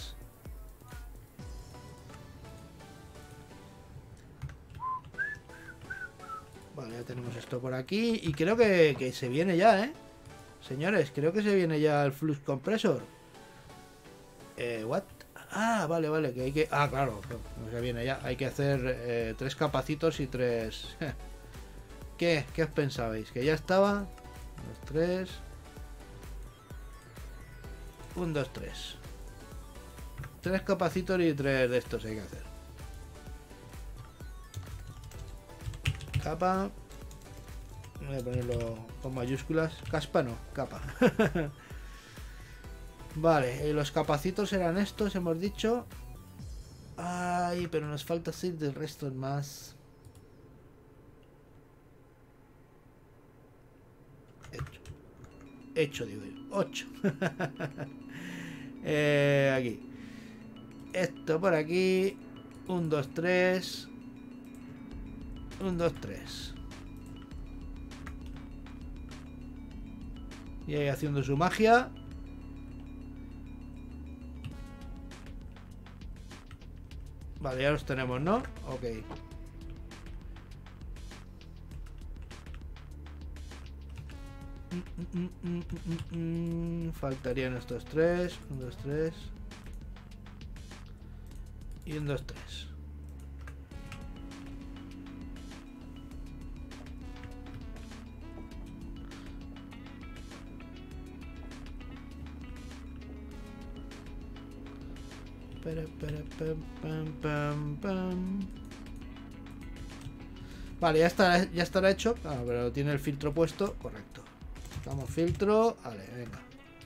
Vale, ya tenemos esto por aquí. Y creo que se viene ya, ¿eh? Señores, creo que se viene ya el flux compressor. ¿What? Ah, vale, que hay que... Ah, claro, no se viene ya. Hay que hacer 3 capacitos y 3... ¿Qué os pensabais? ¿Que ya estaba? 1, 2, 3... 1, 2, 3. 3 capacitos y 3 de estos hay que hacer. Capa. Voy a ponerlo con mayúsculas. Caspa no, capa. Vale, los capacitos eran estos, hemos dicho. Ay, pero nos falta 6 del resto más. Hecho, digo yo. 8. Aquí. Esto por aquí. 1, 2, 3. 1, 2, 3. Y ahí haciendo su magia. Vale, ya los tenemos, ¿no? Ok. Faltarían estos 3. 1, 2, 3. Y 1, 2, 3. Vale, ya estará hecho. Ah, pero tiene el filtro puesto. Correcto. Damos filtro. Vale, venga.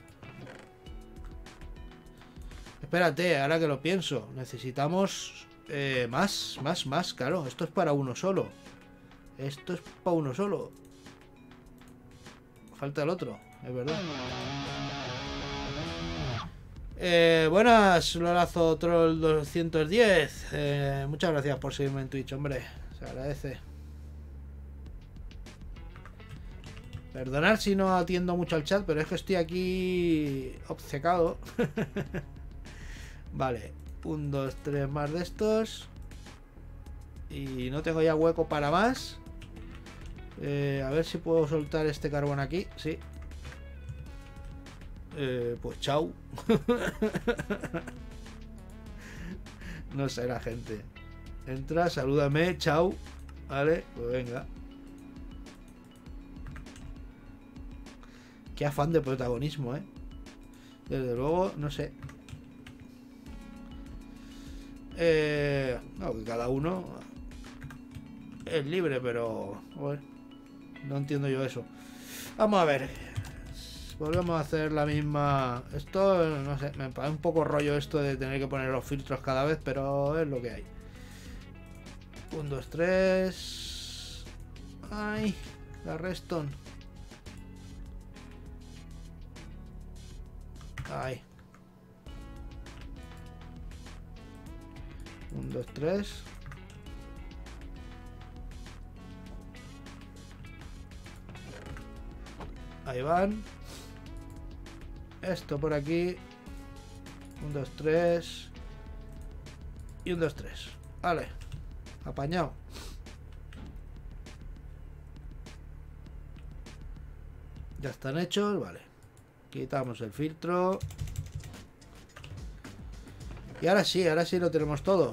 Espérate, ahora que lo pienso. Necesitamos más. Claro, esto es para uno solo. Esto es para uno solo. Falta el otro, es verdad. Buenas, Lorazo Troll 210. Muchas gracias por seguirme en Twitch, hombre. Se agradece. Perdonad si no atiendo mucho al chat, pero es que estoy aquí obcecado. Vale, 1, 2, 3 más de estos. Y no tengo ya hueco para más. A ver si puedo soltar este carbón aquí. Sí. Pues chao. No sé, la gente. Entra, salúdame, chao. Vale, pues venga. Qué afán de protagonismo, Desde luego, no sé. No, que cada uno es libre, pero bueno, no entiendo yo eso. Vamos a ver. Volvemos a hacer la misma. Esto, no sé, me parece un poco rollo esto de tener que poner los filtros cada vez, pero es lo que hay. 1, 2, 3. Ay, la Reston. Ay. 1, 2, 3. Ahí van. Esto por aquí. 1, 2, 3. Y 1, 2, 3. Vale. Apañado. Ya están hechos. Vale. Quitamos el filtro. Y ahora sí lo tenemos todo.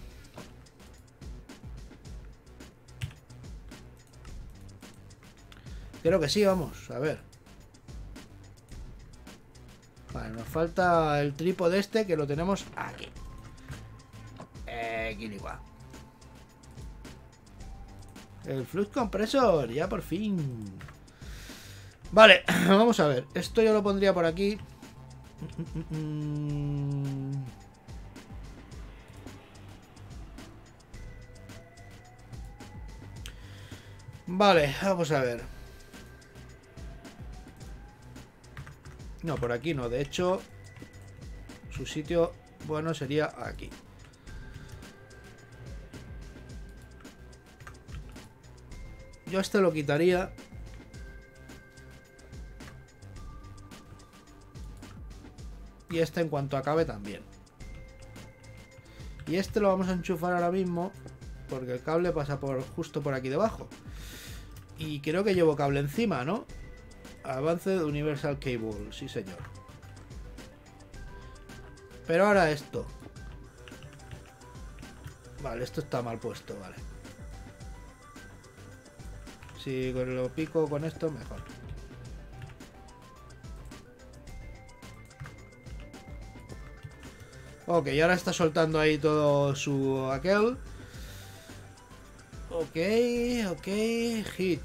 Creo que sí, vamos, a ver. Vale, nos falta el trípode este que lo tenemos aquí. Igual. El Flux Compressor, ya por fin. Vale, vamos a ver. Esto yo lo pondría por aquí. Vale, vamos a ver. No, por aquí no. De hecho, su sitio bueno sería aquí. Yo este lo quitaría. Y este en cuanto acabe también. Y este lo vamos a enchufar ahora mismo, porque el cable pasa por justo por aquí debajo. Y creo que llevo cable encima, ¿no? Advanced Universal Cable, sí señor. Pero ahora esto. Vale, esto está mal puesto, vale. Si lo pico con esto, mejor. Ok, y ahora está soltando ahí todo su aquel. Ok, hit.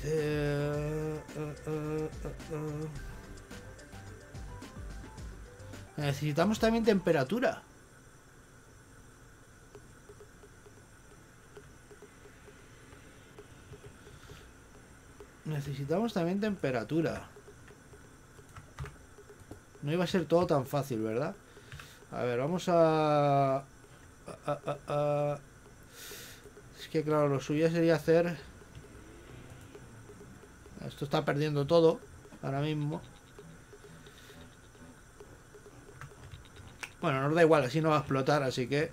Necesitamos también temperatura. Necesitamos también temperatura. No iba a ser todo tan fácil, ¿verdad? A ver, vamos a Es que claro, lo suyo sería hacer... Esto está perdiendo todo ahora mismo. Bueno, nos da igual, así no va a explotar, así que...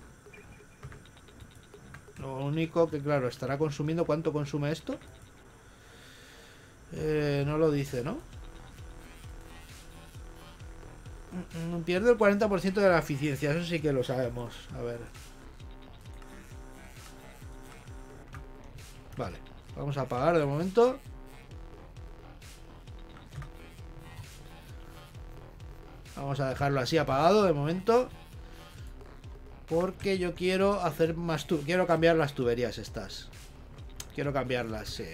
Lo único que, claro, estará consumiendo... ¿Cuánto consume esto? No lo dice, ¿no? Pierde el 40% de la eficiencia, eso sí que lo sabemos. A ver. Vale, vamos a apagar de momento. Vamos a dejarlo así apagado de momento. Porque yo quiero hacer más... Quiero cambiar las tuberías estas. Quiero cambiarlas. Sí.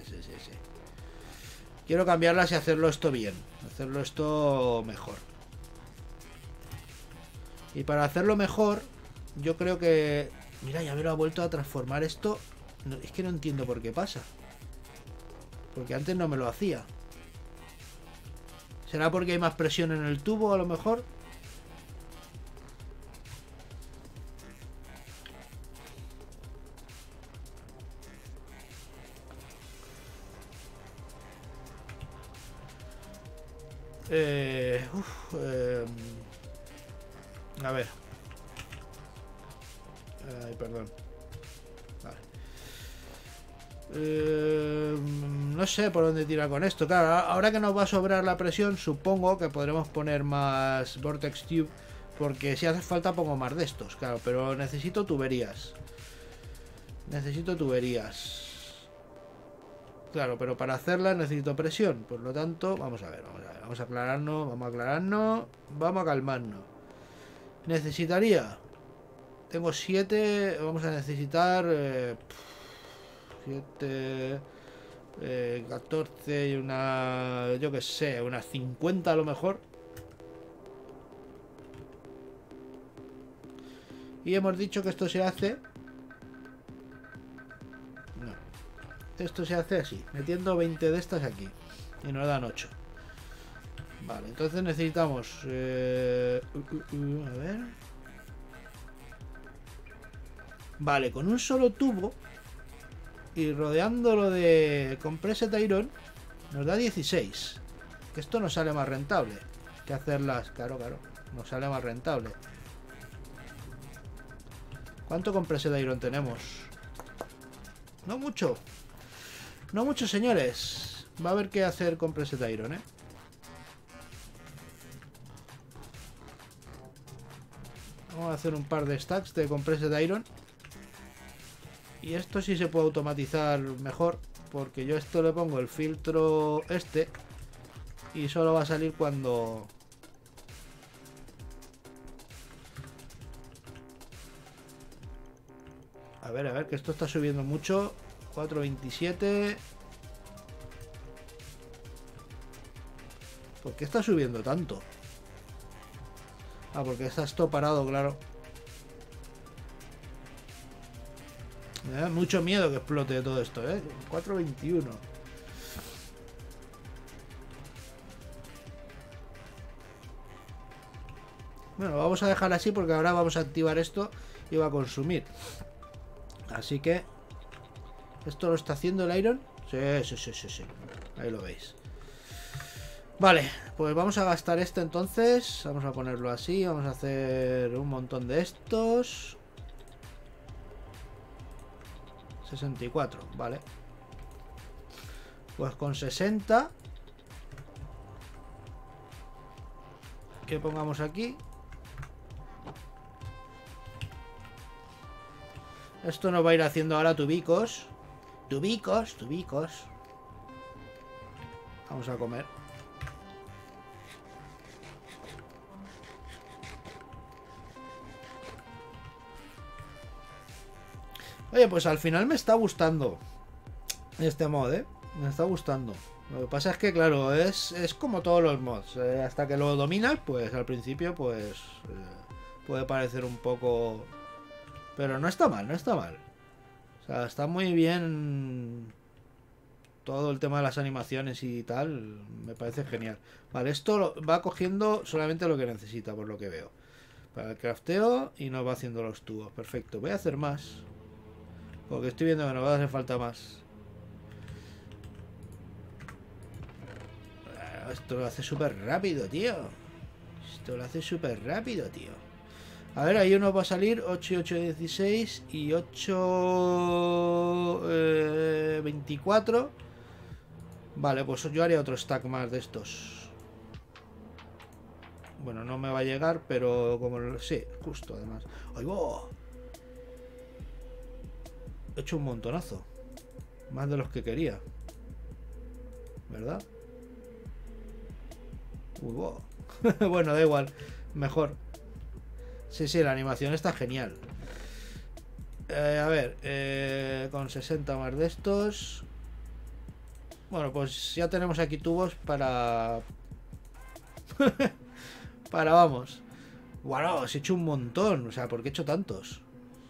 Quiero cambiarlas y hacerlo esto bien. Hacerlo esto mejor. Y para hacerlo mejor, yo creo que... Mira, ya me lo ha vuelto a transformar esto. No, es que no entiendo por qué pasa. Porque antes no me lo hacía. ¿Será porque hay más presión en el tubo a lo mejor? A ver. Ay, perdón. Vale. No sé por dónde tirar con esto. Claro, ahora que nos va a sobrar la presión, supongo que podremos poner más Vortex Tube. Porque si hace falta pongo más de estos, claro. Pero necesito tuberías. Necesito tuberías. Claro, pero para hacerlas necesito presión. Por lo tanto, vamos a ver. Vamos a aclararnos, vamos a calmarnos. Necesitaría... Tengo 7, vamos a necesitar 7, 14 y una, yo que sé, unas 50 a lo mejor. Y hemos dicho que esto se hace... No. Esto se hace así, metiendo 20 de estas aquí. Y nos dan 8. Vale, entonces necesitamos... a ver... Vale, con un solo tubo y rodeándolo de Compressed Iron nos da 16. Que esto nos sale más rentable que hacerlas. Claro, nos sale más rentable. ¿Cuánto Compressed Iron tenemos? No mucho. No mucho, señores. Va a haber que hacer Compressed Iron, ¿eh? Vamos a hacer un par de stacks de Compressed Iron. Y esto sí se puede automatizar mejor, porque yo esto le pongo el filtro este y solo va a salir cuando... A ver, que esto está subiendo mucho. 427. ¿Por qué está subiendo tanto? Ah, porque está esto parado, claro. Me da mucho miedo que explote todo esto, ¿eh? 421. Bueno, vamos a dejar así porque ahora vamos a activar esto y va a consumir. Así que... ¿Esto lo está haciendo el Iron? Sí. Ahí lo veis. Vale, pues vamos a gastar este entonces. Vamos a ponerlo así. Vamos a hacer un montón de estos. 64, vale. Pues con 60 que pongamos aquí. Esto nos va a ir haciendo ahora tubicos. Tubicos. Vamos a comer. Oye, pues al final me está gustando este mod, ¿eh? Me está gustando. Lo que pasa es que, claro, es como todos los mods. Hasta que lo dominas, pues al principio, pues... puede parecer un poco... Pero no está mal, no está mal. O sea, está muy bien... Todo el tema de las animaciones y tal, me parece genial. Vale, esto va cogiendo solamente lo que necesita, por lo que veo. Para el crafteo y nos va haciendo los tubos. Perfecto. Voy a hacer más. Porque estoy viendo que nos va a hacer falta más. Esto lo hace súper rápido, tío. Esto lo hace súper rápido, tío. A ver, ahí uno va a salir 8 y 8, 16 y 8, 24. Vale, pues yo haría otro stack más de estos. Bueno, no me va a llegar, pero como... Sí, justo además. ¡Ay, va! He hecho un montonazo. Más de los que quería. ¿Verdad? Uy, wow. Bueno, da igual. Mejor. Sí, sí, la animación está genial. A ver, con 60 más de estos. Bueno, pues ya tenemos aquí tubos para... para, vamos. Bueno, os he hecho un montón. O sea, ¿por qué he hecho tantos?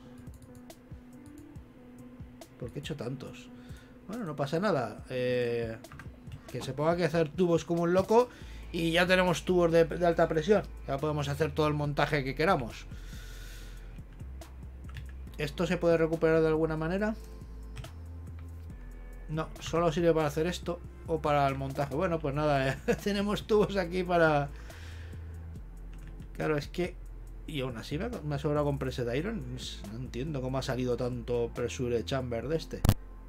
¿Por qué he hecho tantos? Bueno, no pasa nada. Que se ponga que hacer tubos como un loco. Y ya tenemos tubos de alta presión. Ya podemos hacer todo el montaje que queramos. ¿Esto se puede recuperar de alguna manera? No, solo sirve para hacer esto o para el montaje. Bueno, pues nada, tenemos tubos aquí para... Claro, es que... Y aún así me ha sobrado Compressed Iron. No entiendo cómo ha salido tanto Pressure Chamber de este.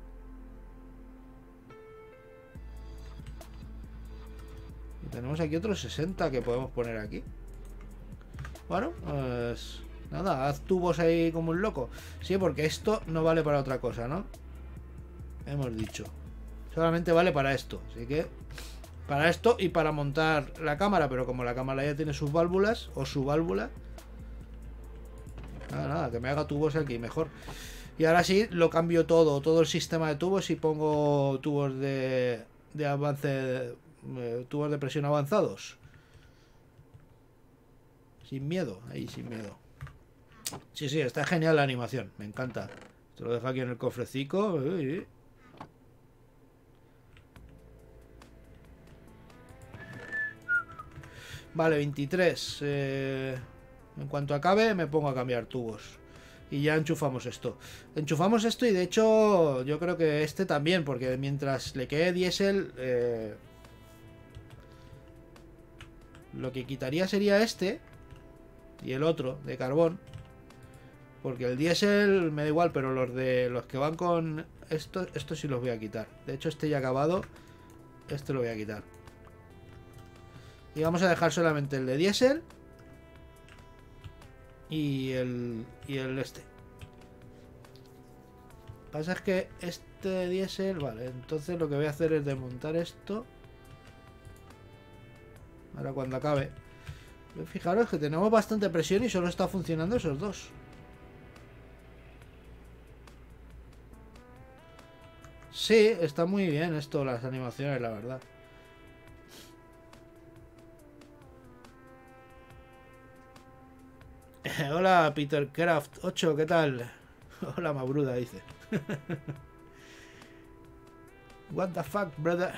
Y tenemos aquí otros 60 que podemos poner aquí. Bueno, pues... Nada, haz tubos ahí como un loco. Sí, porque esto no vale para otra cosa, ¿no? Hemos dicho. Solamente vale para esto. Así que... Para esto y para montar la cámara. Pero como la cámara ya tiene sus válvulas. O su válvula. Nada, que me haga tubos aquí mejor. Y ahora sí, lo cambio todo. Todo el sistema de tubos y pongo tubos de avance... tubos de presión avanzados. Sin miedo. Ahí, sin miedo. Sí, sí, está genial la animación. Me encanta. Te lo dejo aquí en el cofrecico. Uy. Vale, 23. En cuanto acabe me pongo a cambiar tubos. Y ya enchufamos esto. Enchufamos esto y de hecho yo creo que este también. Porque mientras le quede diésel... lo que quitaría sería este. Y el otro, de carbón. Porque el diésel me da igual. Pero los que van con esto sí los voy a quitar. De hecho este ya acabado. Este lo voy a quitar. Y vamos a dejar solamente el de diésel. Y el este. Lo que pasa es que este diésel... Vale, entonces lo que voy a hacer es desmontar esto. Ahora cuando acabe. Fijaros que tenemos bastante presión y solo está funcionando esos dos. Sí, está muy bien esto, las animaciones, la verdad. Hola, Peter Craft 8, ¿qué tal? Hola, Mabruda, dice. What the fuck, brother.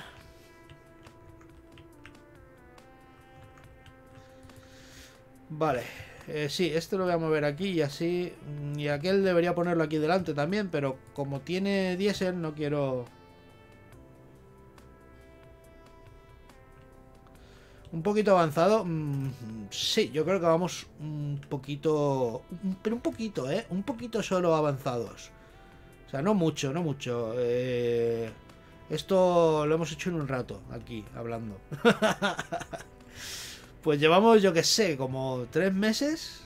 Vale, sí, este lo voy a mover aquí y así. Y aquel debería ponerlo aquí delante también, pero como tiene diésel no quiero... Un poquito avanzado. Sí, yo creo que vamos un poquito... Pero un poquito, ¿eh? Un poquito solo avanzados. O sea, no mucho, no mucho. Esto lo hemos hecho en un rato, aquí, hablando. Pues llevamos, yo que sé, como 3 meses.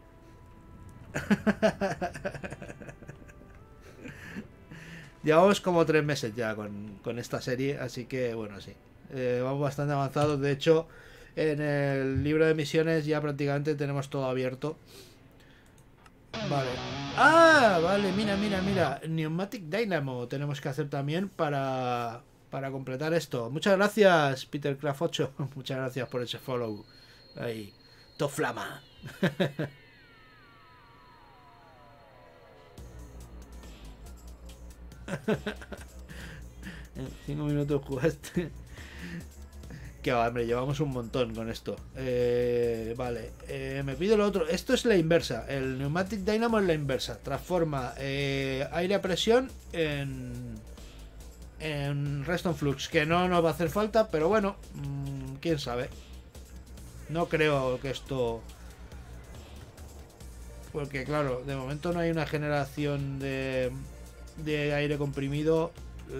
Llevamos como 3 meses ya con esta serie, así que bueno, sí. Vamos bastante avanzados. De hecho, en el libro de misiones ya prácticamente tenemos todo abierto. Vale. Ah, vale, mira, mira, mira. Pneumatic Dynamo tenemos que hacer también para completar esto. Muchas gracias, PeterCraft 8. Muchas gracias por ese follow. Ahí. Toflama. En 5 minutos jugaste. Que hombre, llevamos un montón con esto. Vale, me pido lo otro. Esto es la inversa. El Pneumatic Dynamo es la inversa. Transforma aire a presión en Redstone Flux. Que no nos va a hacer falta, pero bueno, quién sabe. No creo que esto... Porque claro, de momento no hay una generación de aire comprimido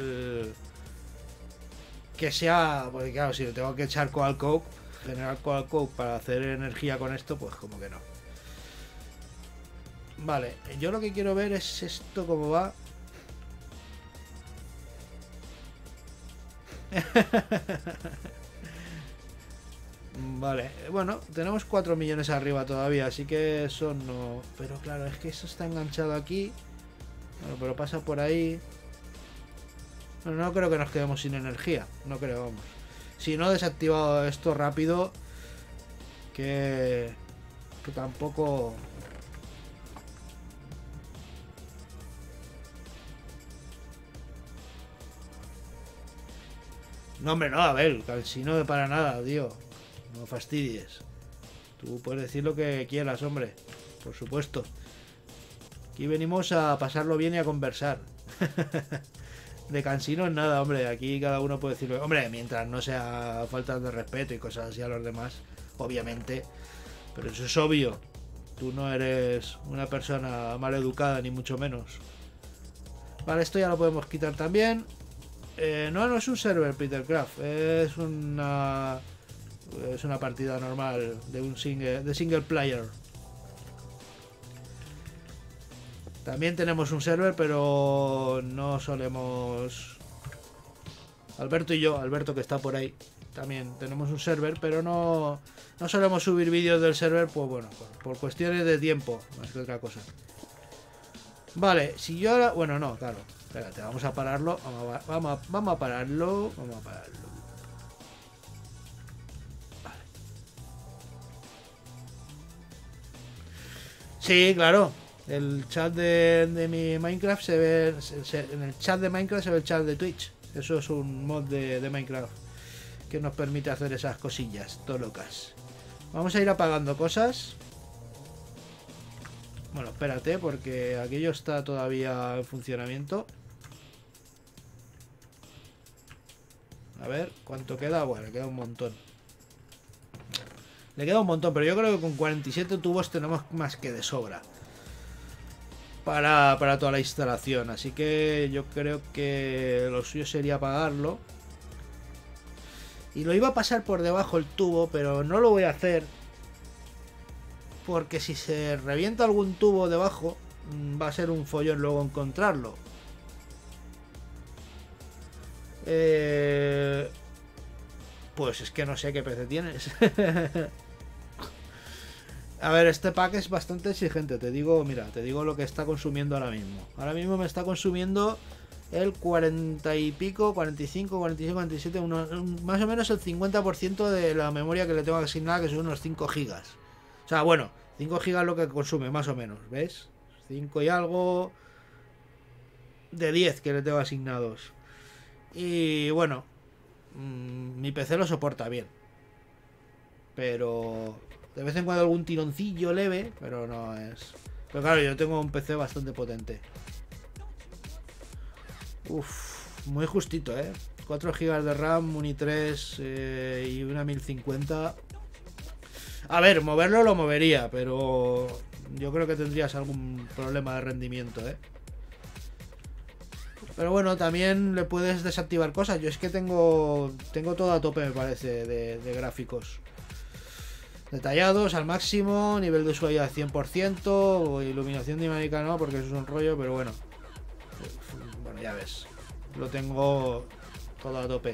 que sea... Porque claro, si le tengo que echar Coal Coke, generar Coal Coke para hacer energía con esto, pues como que no. Vale, yo lo que quiero ver es esto cómo va. Vale, bueno, tenemos 4 millones arriba todavía, así que eso no... Pero claro, es que eso está enganchado aquí. Bueno, pero pasa por ahí. Bueno, no creo que nos quedemos sin energía, no creo, vamos. Si no he desactivado esto rápido, que tampoco... No, hombre, no, a ver, si no para nada, tío. No fastidies. Tú puedes decir lo que quieras, hombre. Por supuesto. Aquí venimos a pasarlo bien y a conversar. De cansinos nada, hombre. Aquí cada uno puede decirlo. Hombre, mientras no sea falta de respeto y cosas así a los demás, obviamente. Pero eso es obvio. Tú no eres una persona mal educada, ni mucho menos. Vale, esto ya lo podemos quitar también. No es un server, Petercraft. Es una partida normal de single player. También tenemos un server, pero no solemos... Alberto y yo, Alberto que está por ahí, también tenemos un server, pero no solemos subir vídeos del server, pues bueno, por cuestiones de tiempo, más que otra cosa. Vale, si yo ahora... Bueno, no, claro. Espérate, vamos a pararlo. Vamos a pararlo. Vale. Sí, claro. El chat de mi Minecraft se ve... en el chat de Minecraft se ve el chat de Twitch. Eso es un mod de Minecraft que nos permite hacer esas cosillas, todo locas. Vamos a ir apagando cosas. Bueno, espérate, porque aquello está todavía en funcionamiento. A ver, ¿cuánto queda? Bueno, le queda un montón. Le queda un montón, pero yo creo que con 47 tubos tenemos más que de sobra. Para toda la instalación. Así que yo creo que lo suyo sería apagarlo. Y lo iba a pasar por debajo el tubo, pero no lo voy a hacer. Porque si se revienta algún tubo debajo, va a ser un follón luego encontrarlo. Pues es que no sé qué PC tienes. A ver, este pack es bastante exigente. Te digo, mira, te digo lo que está consumiendo ahora mismo. Ahora mismo me está consumiendo el 40 y pico, 45, 46, 47, más o menos el 50% de la memoria que le tengo que asignar, que son unos 5 gigas. O sea, bueno, 5 gigas lo que consume, más o menos, ¿ves? 5 y algo de 10 que le tengo asignados. Y bueno, mi PC lo soporta bien. Pero de vez en cuando algún tironcillo leve, pero no es... Pero claro, yo tengo un PC bastante potente. Uf, muy justito, 4 GB de RAM, un i3 y una 1050. A ver, moverlo lo movería, pero yo creo que tendrías algún problema de rendimiento, Pero bueno, también le puedes desactivar cosas. Yo es que tengo todo a tope, me parece, de gráficos. Detallados al máximo, nivel de usuario al 100%, iluminación dinámica no, porque eso es un rollo, pero bueno. Bueno, ya ves. Lo tengo todo a tope.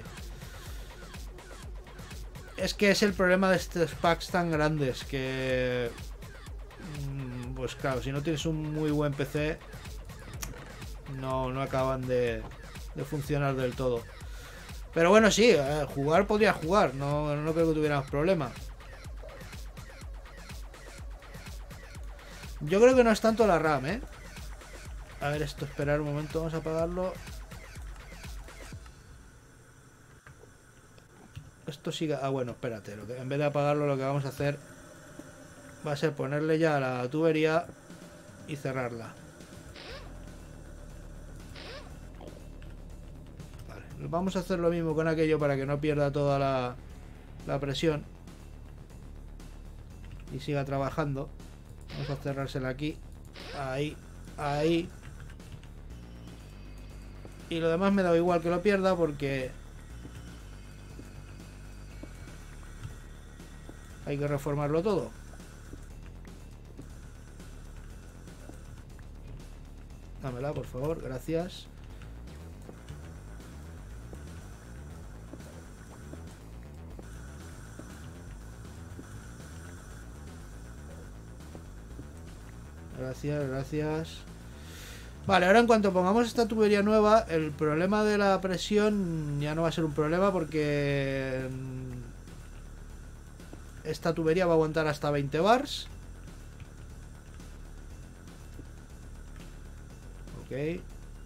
Es que es el problema de estos packs tan grandes que... Pues claro, si no tienes un muy buen PC, no acaban de funcionar del todo. Pero bueno, sí, jugar podría jugar, no creo que tuviéramos problema. Yo creo que no es tanto la RAM, A ver, esto, esperar un momento, vamos a apagarlo. Esto sigue... Ah, bueno, espérate. En vez de apagarlo, lo que vamos a hacer va a ser ponerle ya la tubería y cerrarla. Vale. Vamos a hacer lo mismo con aquello para que no pierda toda la presión y siga trabajando. Vamos a cerrársela aquí. Ahí. Ahí. Y lo demás me da igual que lo pierda porque hay que reformarlo todo. Dámela, por favor, gracias. Gracias, gracias. Vale, ahora en cuanto pongamos esta tubería nueva, el problema de la presión ya no va a ser un problema porque esta tubería va a aguantar hasta 20 bars. Ok.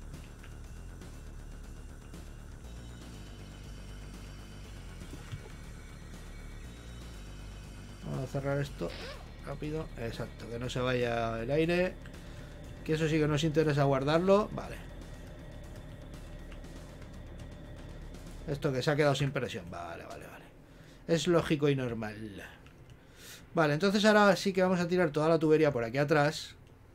Vamos a cerrar esto rápido. Exacto, que no se vaya el aire. Que eso sí que nos interesa guardarlo. Vale. Esto que se ha quedado sin presión. Vale, vale, vale. Es lógico y normal. Vale, entonces ahora sí que vamos a tirar toda la tubería por aquí atrás.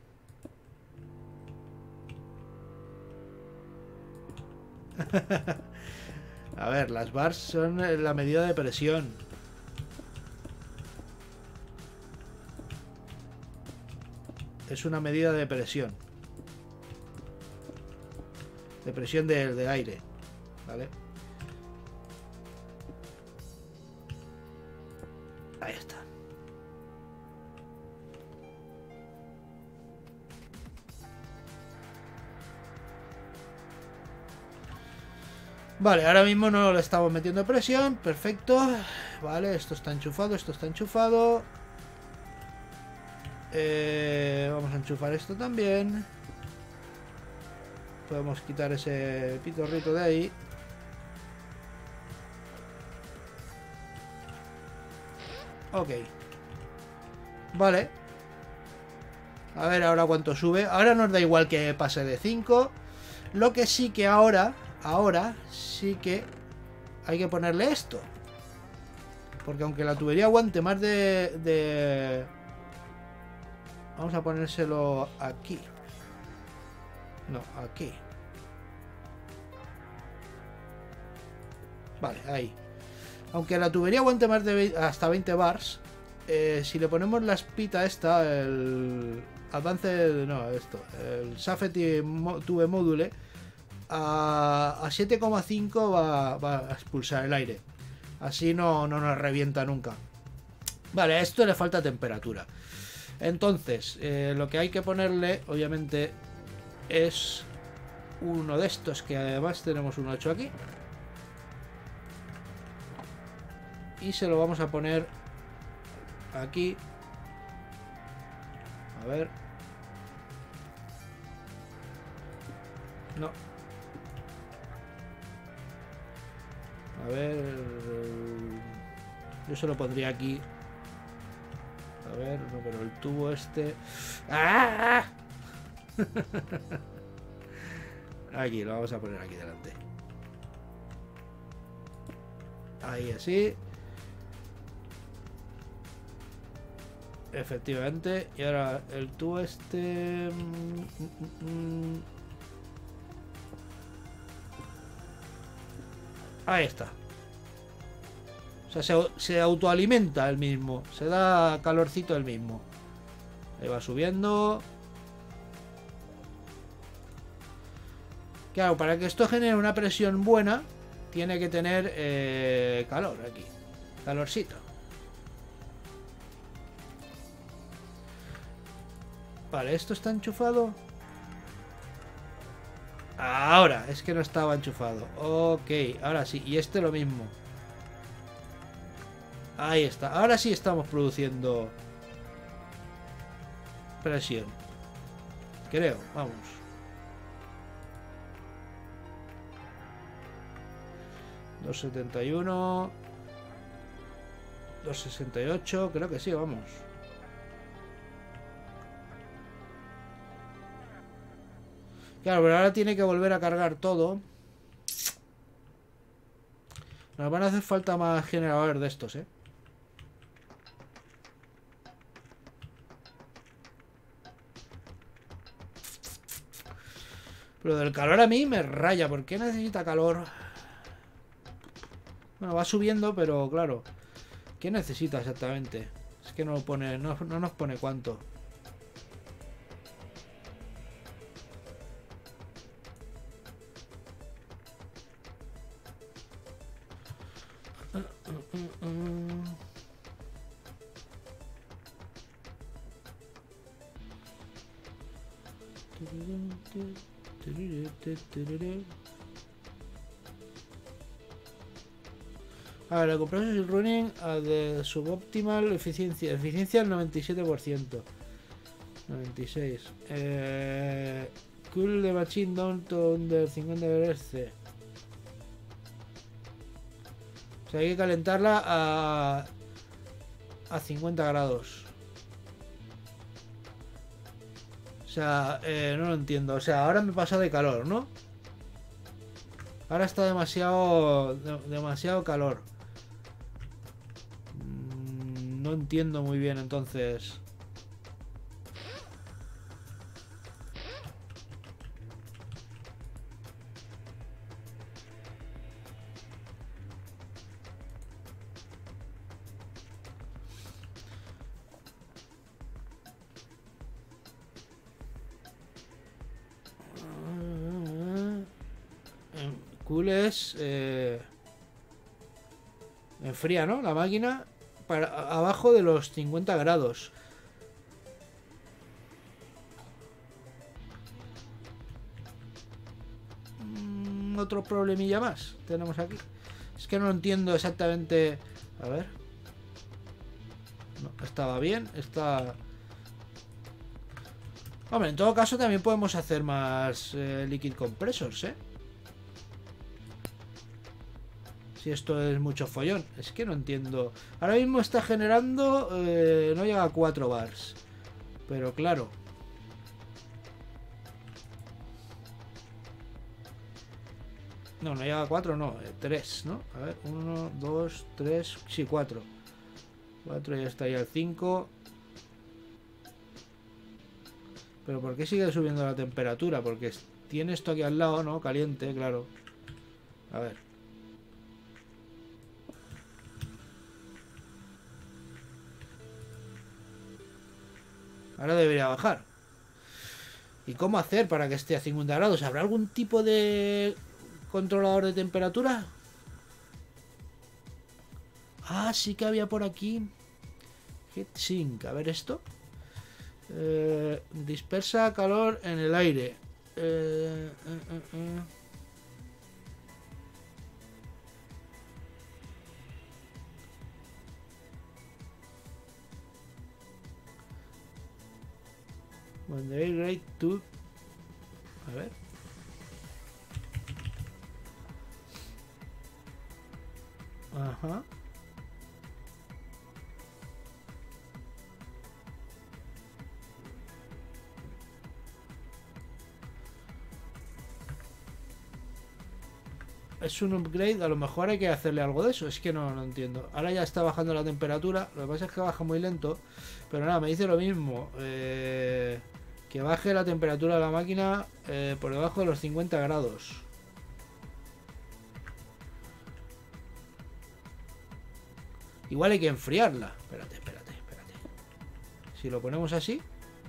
A ver, las bars son la medida de presión. Es una medida de presión. De presión de aire. ¿Vale? Ahí está. Vale, ahora mismo no le estamos metiendo presión. Perfecto. Vale, esto está enchufado, esto está enchufado. Vamos a enchufar esto también. Podemos quitar ese pitorrito de ahí. Ok. Vale. A ver ahora cuánto sube. Ahora nos da igual que pase de 5. Lo que sí que ahora sí que hay que ponerle esto. Porque aunque la tubería aguante más Vamos a ponérselo aquí. No, aquí. Vale, ahí. Aunque la tubería aguante más de hasta 20 bars, si le ponemos la espita esta, el Advanced, no, esto, el Safety Tube Module, a 7,5 va a expulsar el aire. Así no nos revienta nunca. Vale, a esto le falta temperatura. Entonces, lo que hay que ponerle, obviamente, es uno de estos, que además tenemos un 8 aquí. Y se lo vamos a poner aquí. A ver. No. A ver. Yo se lo pondría aquí. A ver, no, pero el tubo este... ¡Ah! Aquí, lo vamos a poner aquí delante. Ahí, así. Efectivamente. Y ahora el tubo este... Ahí está. O sea, se autoalimenta el mismo. Se da calorcito el mismo. Ahí va subiendo. Claro, para que esto genere una presión buena, tiene que tener calor aquí. Calorcito. Vale, ¿esto está enchufado? Ahora, es que no estaba enchufado. Ok, ahora sí. Y este lo mismo. Ahí está. Ahora sí estamos produciendo presión. Creo, vamos. $271. 268, creo que sí, vamos. Claro, pero ahora tiene que volver a cargar todo. Nos van a hacer falta más generadores de estos, ¿eh? Pero del calor a mí me raya. ¿Por qué necesita calor? Bueno, va subiendo, pero claro. ¿Qué necesita exactamente? Es que no lo pone, no nos pone cuánto. A ver, el compresor is running a the suboptimal eficiencia. Eficiencia al 97%. 96. Cool the machine down to under 50 Hz. O sea, hay que calentarla a 50 grados. O sea, no lo entiendo. O sea, ahora me pasa de calor, ¿no? Ahora está demasiado calor. No entiendo muy bien, entonces. Cool es enfría, ¿no? La máquina para abajo de los 50 grados. Otro problemilla más tenemos aquí. Es que no entiendo exactamente. A ver. No, estaba bien. Está. Hombre, en todo caso también podemos hacer más liquid compressors, ¿eh? Si esto es mucho follón. Es que no entiendo. Ahora mismo está generando... no llega a 4 bars. Pero claro. No, no llega a 4, no. 3, ¿no? A ver, 1, 2, 3... Sí, 4. 4 ya está ahí al 5. Pero ¿por qué sigue subiendo la temperatura? Porque tiene esto aquí al lado, ¿no? Caliente, claro. A ver. Ahora debería bajar. ¿Y cómo hacer para que esté a 50 grados? ¿Habrá algún tipo de controlador de temperatura? Ah, sí que había por aquí. Heatsink. A ver esto. Dispersa calor en el aire. When the air rate to... A ver. Ajá. Es un upgrade, a lo mejor hay que hacerle algo de eso. Es que no entiendo. Ahora ya está bajando la temperatura. Lo que pasa es que baja muy lento. Pero nada, me dice lo mismo. Que baje la temperatura de la máquina por debajo de los 50 grados. Igual hay que enfriarla. Espérate. Si lo ponemos así.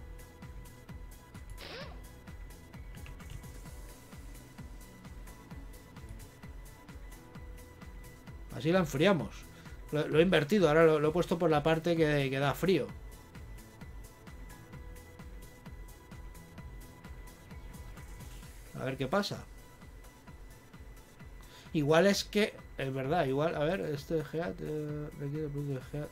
Así la enfriamos. Lo he invertido, ahora lo he puesto por la parte que da frío. A ver qué pasa. Igual es que... Es verdad, igual... A ver, este de Heat... requiere punto de Heat.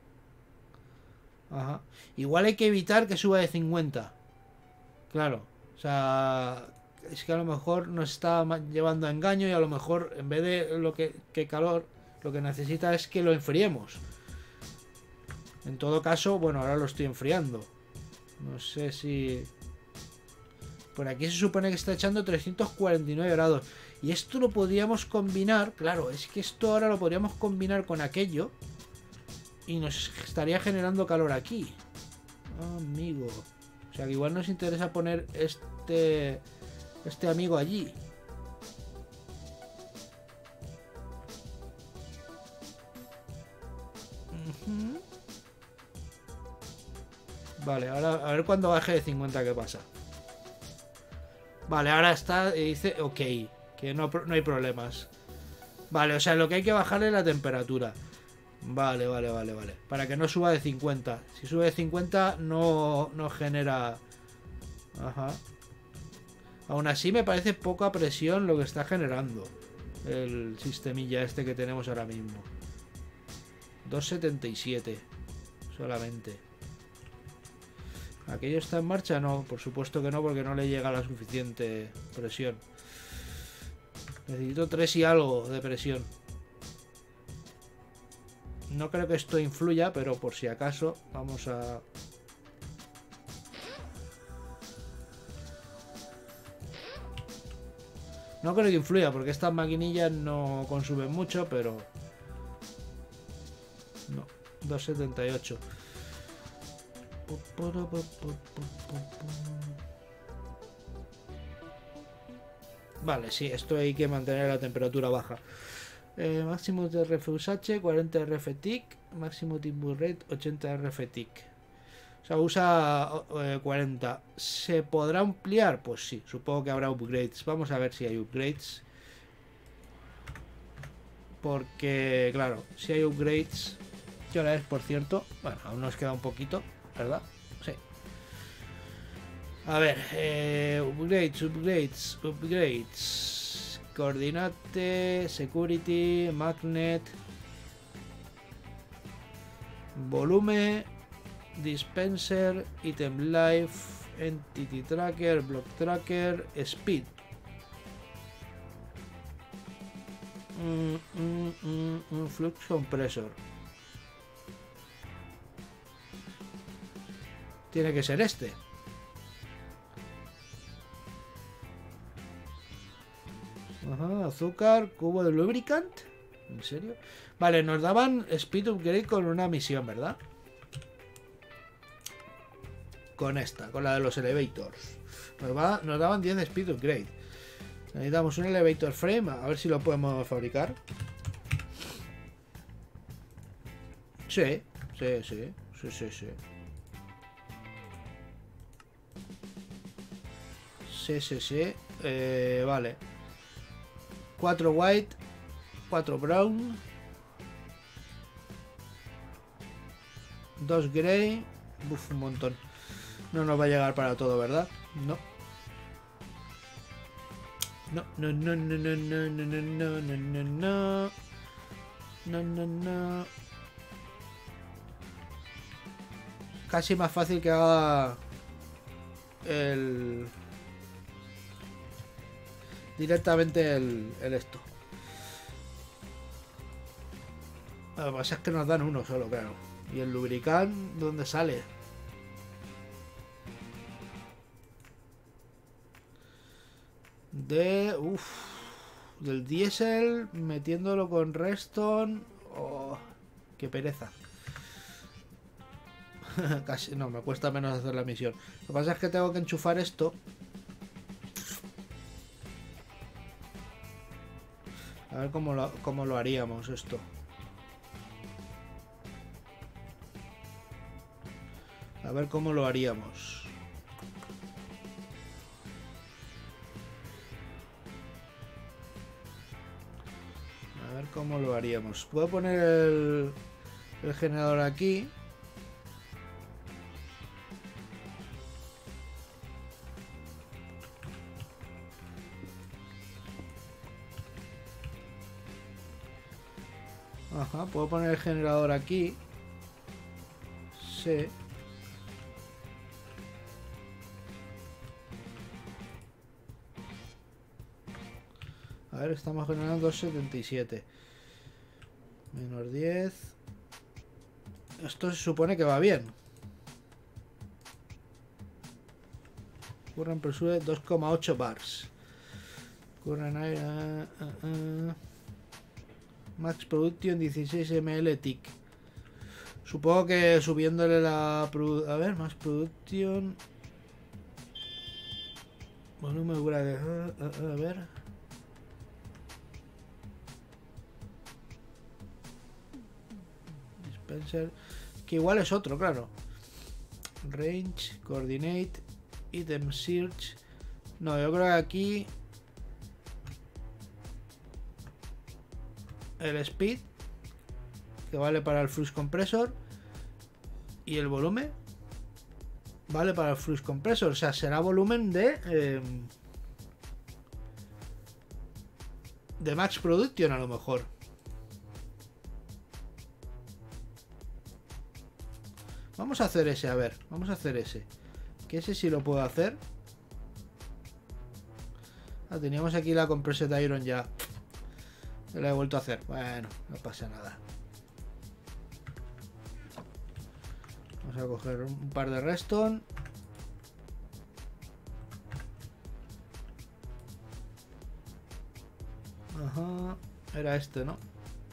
Ajá. Igual hay que evitar que suba de 50. Claro. sea, es que a lo mejor nos está llevando a engaño y a lo mejor en vez de lo que calor, lo que necesita es que lo enfriemos. En todo caso, bueno, ahora lo estoy enfriando. No sé si... Por aquí se supone que está echando 349 grados. Y esto lo podríamos combinar... Claro, es que esto ahora lo podríamos combinar con aquello. Y nos estaría generando calor aquí. Amigo. O sea que igual nos interesa poner este amigo allí. Vale, ahora a ver cuando baje de 50 qué pasa. Vale, ahora está y dice ok, que no hay problemas. Vale, o sea, lo que hay que bajarle es la temperatura. Vale. Para que no suba de 50. Si sube de 50 no genera... Ajá. Aún así me parece poca presión lo que está generando el sistemilla este que tenemos ahora mismo. 277 solamente. ¿Aquello está en marcha? No, por supuesto que no, porque no le llega la suficiente presión. Necesito 3 y algo de presión. No creo que esto influya, pero por si acaso vamos a... No creo que influya, porque estas maquinillas no consumen mucho, pero... No, 278. Vale, sí, esto hay que mantener la temperatura baja. Máximo de RFUSH 40 RFTIC, máximo timbre rate 80 RFTIC. O sea, usa 40. ¿Se podrá ampliar? Pues sí, supongo que habrá upgrades. Vamos a ver si hay upgrades. Porque, claro, si hay upgrades... ¿Qué hora es, por cierto? Bueno, aún nos queda un poquito, ¿verdad? Sí. A ver, upgrades. Coordinate, security, magnet, volumen, dispenser, item life, entity tracker, block tracker, speed. Flux compressor. Tiene que ser este. Ajá, azúcar, cubo de lubricant. ¿En serio? Vale, nos daban speed upgrade con una misión, ¿verdad? Con esta, con la de los elevators. Nos daban 10 de speed upgrade. Necesitamos un elevator frame, a ver si lo podemos fabricar. Sí. Sí. Vale. 4 white, 4 brown, 2 grey. Uf, un montón. No nos va a llegar para todo, ¿verdad? No. No. Casi más fácil que haga el... directamente el esto. Lo que pasa es que nos dan uno solo, claro. ¿Y el lubricante dónde sale? Del diésel metiéndolo con redstone. Oh, qué pereza. Casi, no, me cuesta menos hacer la misión. Lo que pasa es que tengo que enchufar esto. A ver cómo lo haríamos esto. A ver cómo lo haríamos. A ver cómo lo haríamos. Puedo poner el generador aquí. Ajá, puedo poner el generador aquí. Sí. ver, estamos generando 277. Menos 10. Esto se supone que va bien. Current Pursuit 2,8 bars. Current Air... Max Production 16 ml tick. Supongo que subiéndole la... A ver, Max Production... Volumen a ver... Dispenser... Que igual es otro, claro. Range, Coordinate, Item Search... No, yo creo que aquí... El Speed, que vale para el Flux Compressor, y el volumen vale para el Flux Compressor. O sea, será volumen de Max Production a lo mejor. Vamos a hacer ese, a ver, vamos a hacer ese. Que ese sí lo puedo hacer. Ah, teníamos aquí la Compressed Iron ya. La he vuelto a hacer. Bueno, no pasa nada. Vamos a coger un par de redstone. Ajá. Era este, ¿no?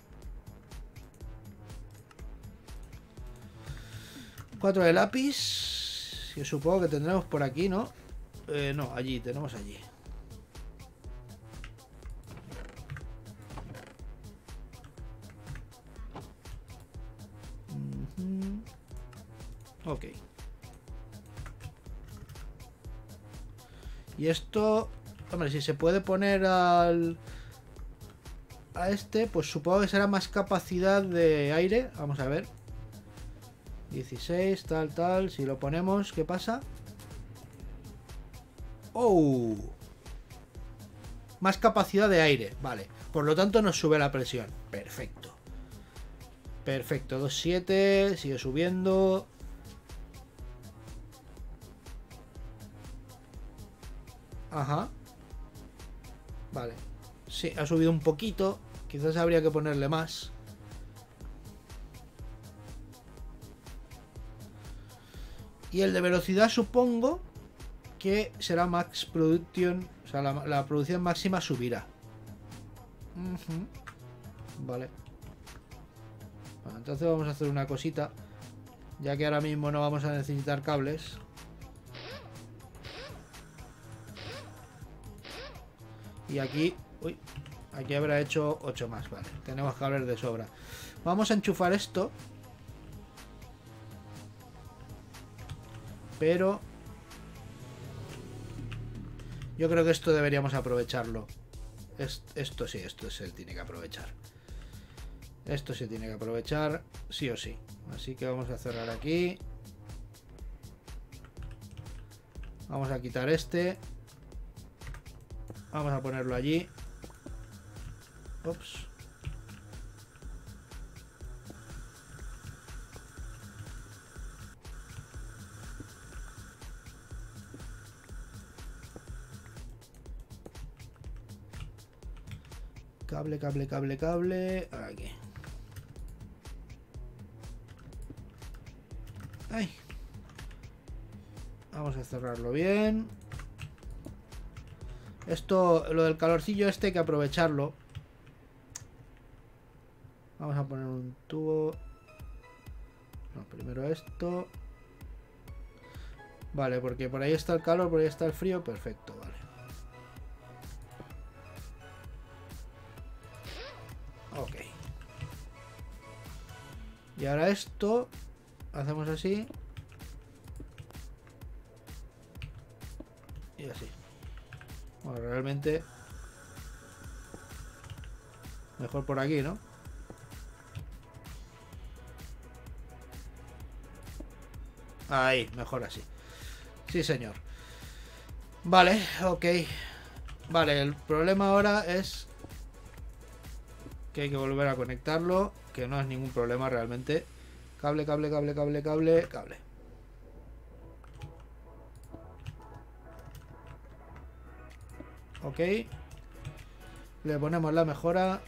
Cuatro de lápiz. Que supongo que tendremos por aquí, ¿no? No, allí, tenemos allí. Ok. Y esto... Hombre, si se puede poner al... A este, pues supongo que será más capacidad de aire. Vamos a ver. 16, tal. Si lo ponemos, ¿qué pasa? ¡Oh! Más capacidad de aire. Vale. Por lo tanto nos sube la presión. Perfecto. Perfecto. 2,7. Sigue subiendo. Ajá. Vale. Sí, ha subido un poquito. Quizás habría que ponerle más. Y el de velocidad supongo que será Max Production. O sea, la producción máxima subirá. Vale. Bueno, entonces vamos a hacer una cosita. Ya que ahora mismo no vamos a necesitar cables. Y aquí... Uy, aquí habrá hecho 8 más. Vale, tenemos cables de sobra. Vamos a enchufar esto. Pero... yo creo que esto deberíamos aprovecharlo. Esto sí, esto se tiene que aprovechar. Esto se tiene que aprovechar, sí o sí. Así que vamos a cerrar aquí. Vamos a quitar este. Vamos a ponerlo allí. Ups. Cable. Aquí. Ay. Vamos a cerrarlo bien. Esto, lo del calorcillo este hay que aprovecharlo. Vamos a poner un tubo. No, primero esto. Vale, porque por ahí está el calor, por ahí está el frío. Perfecto, vale. Ok. Y ahora esto hacemos así. Y así. Bueno, realmente mejor por aquí, ¿no? Ahí, mejor así. Sí, señor. Vale, ok. Vale, el problema ahora es que hay que volver a conectarlo, que no es ningún problema realmente. Cable. Ok. Le ponemos la mejora.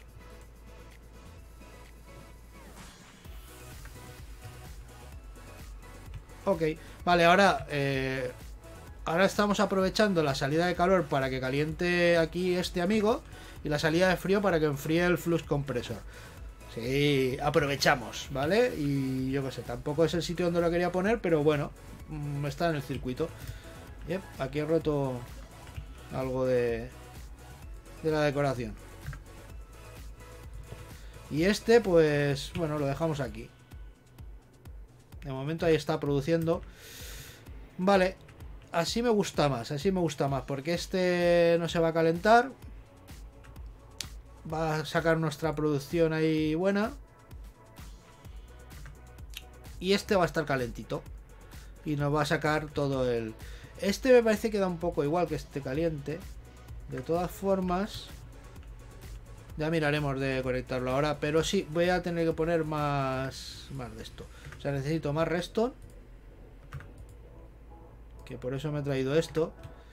Ok, vale, ahora ahora estamos aprovechando la salida de calor para que caliente aquí este amigo y la salida de frío para que enfríe el flux compresor. Sí, aprovechamos, ¿vale? Y yo qué sé, tampoco es el sitio donde lo quería poner, pero bueno, está en el circuito. Yep, aquí he roto algo de la decoración. Y este, pues, bueno, lo dejamos aquí. De momento ahí está produciendo. Vale, así me gusta más, porque este no se va a calentar. Va a sacar nuestra producción ahí buena. Y este va a estar calentito. Y nos va a sacar todo el... Este me parece que da un poco igual que este caliente. De todas formas... Ya miraremos de conectarlo ahora. Pero sí, voy a tener que poner más de esto. O sea, necesito más redstone. Que por eso me he traído esto.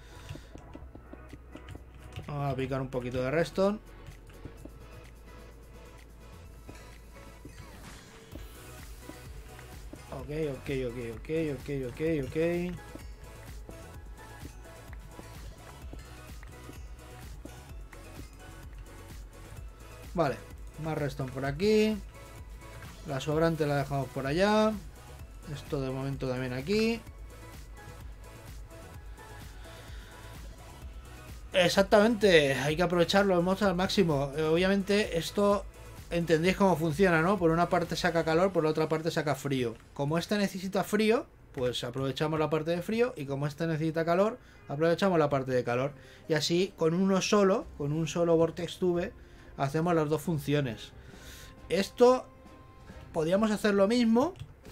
Vamos a picar un poquito de redstone. Ok. Vale, más redstone por aquí. La sobrante la dejamos por allá. Esto de momento también aquí. Exactamente, hay que aprovechar los mods al máximo. Obviamente esto entendéis cómo funciona, ¿no? Por una parte saca calor, por la otra parte saca frío. Como este necesita frío, pues aprovechamos la parte de frío, y como este necesita calor, aprovechamos la parte de calor. Y así con un solo Vortex Tube, hacemos las dos funciones. Esto podríamos hacer lo mismo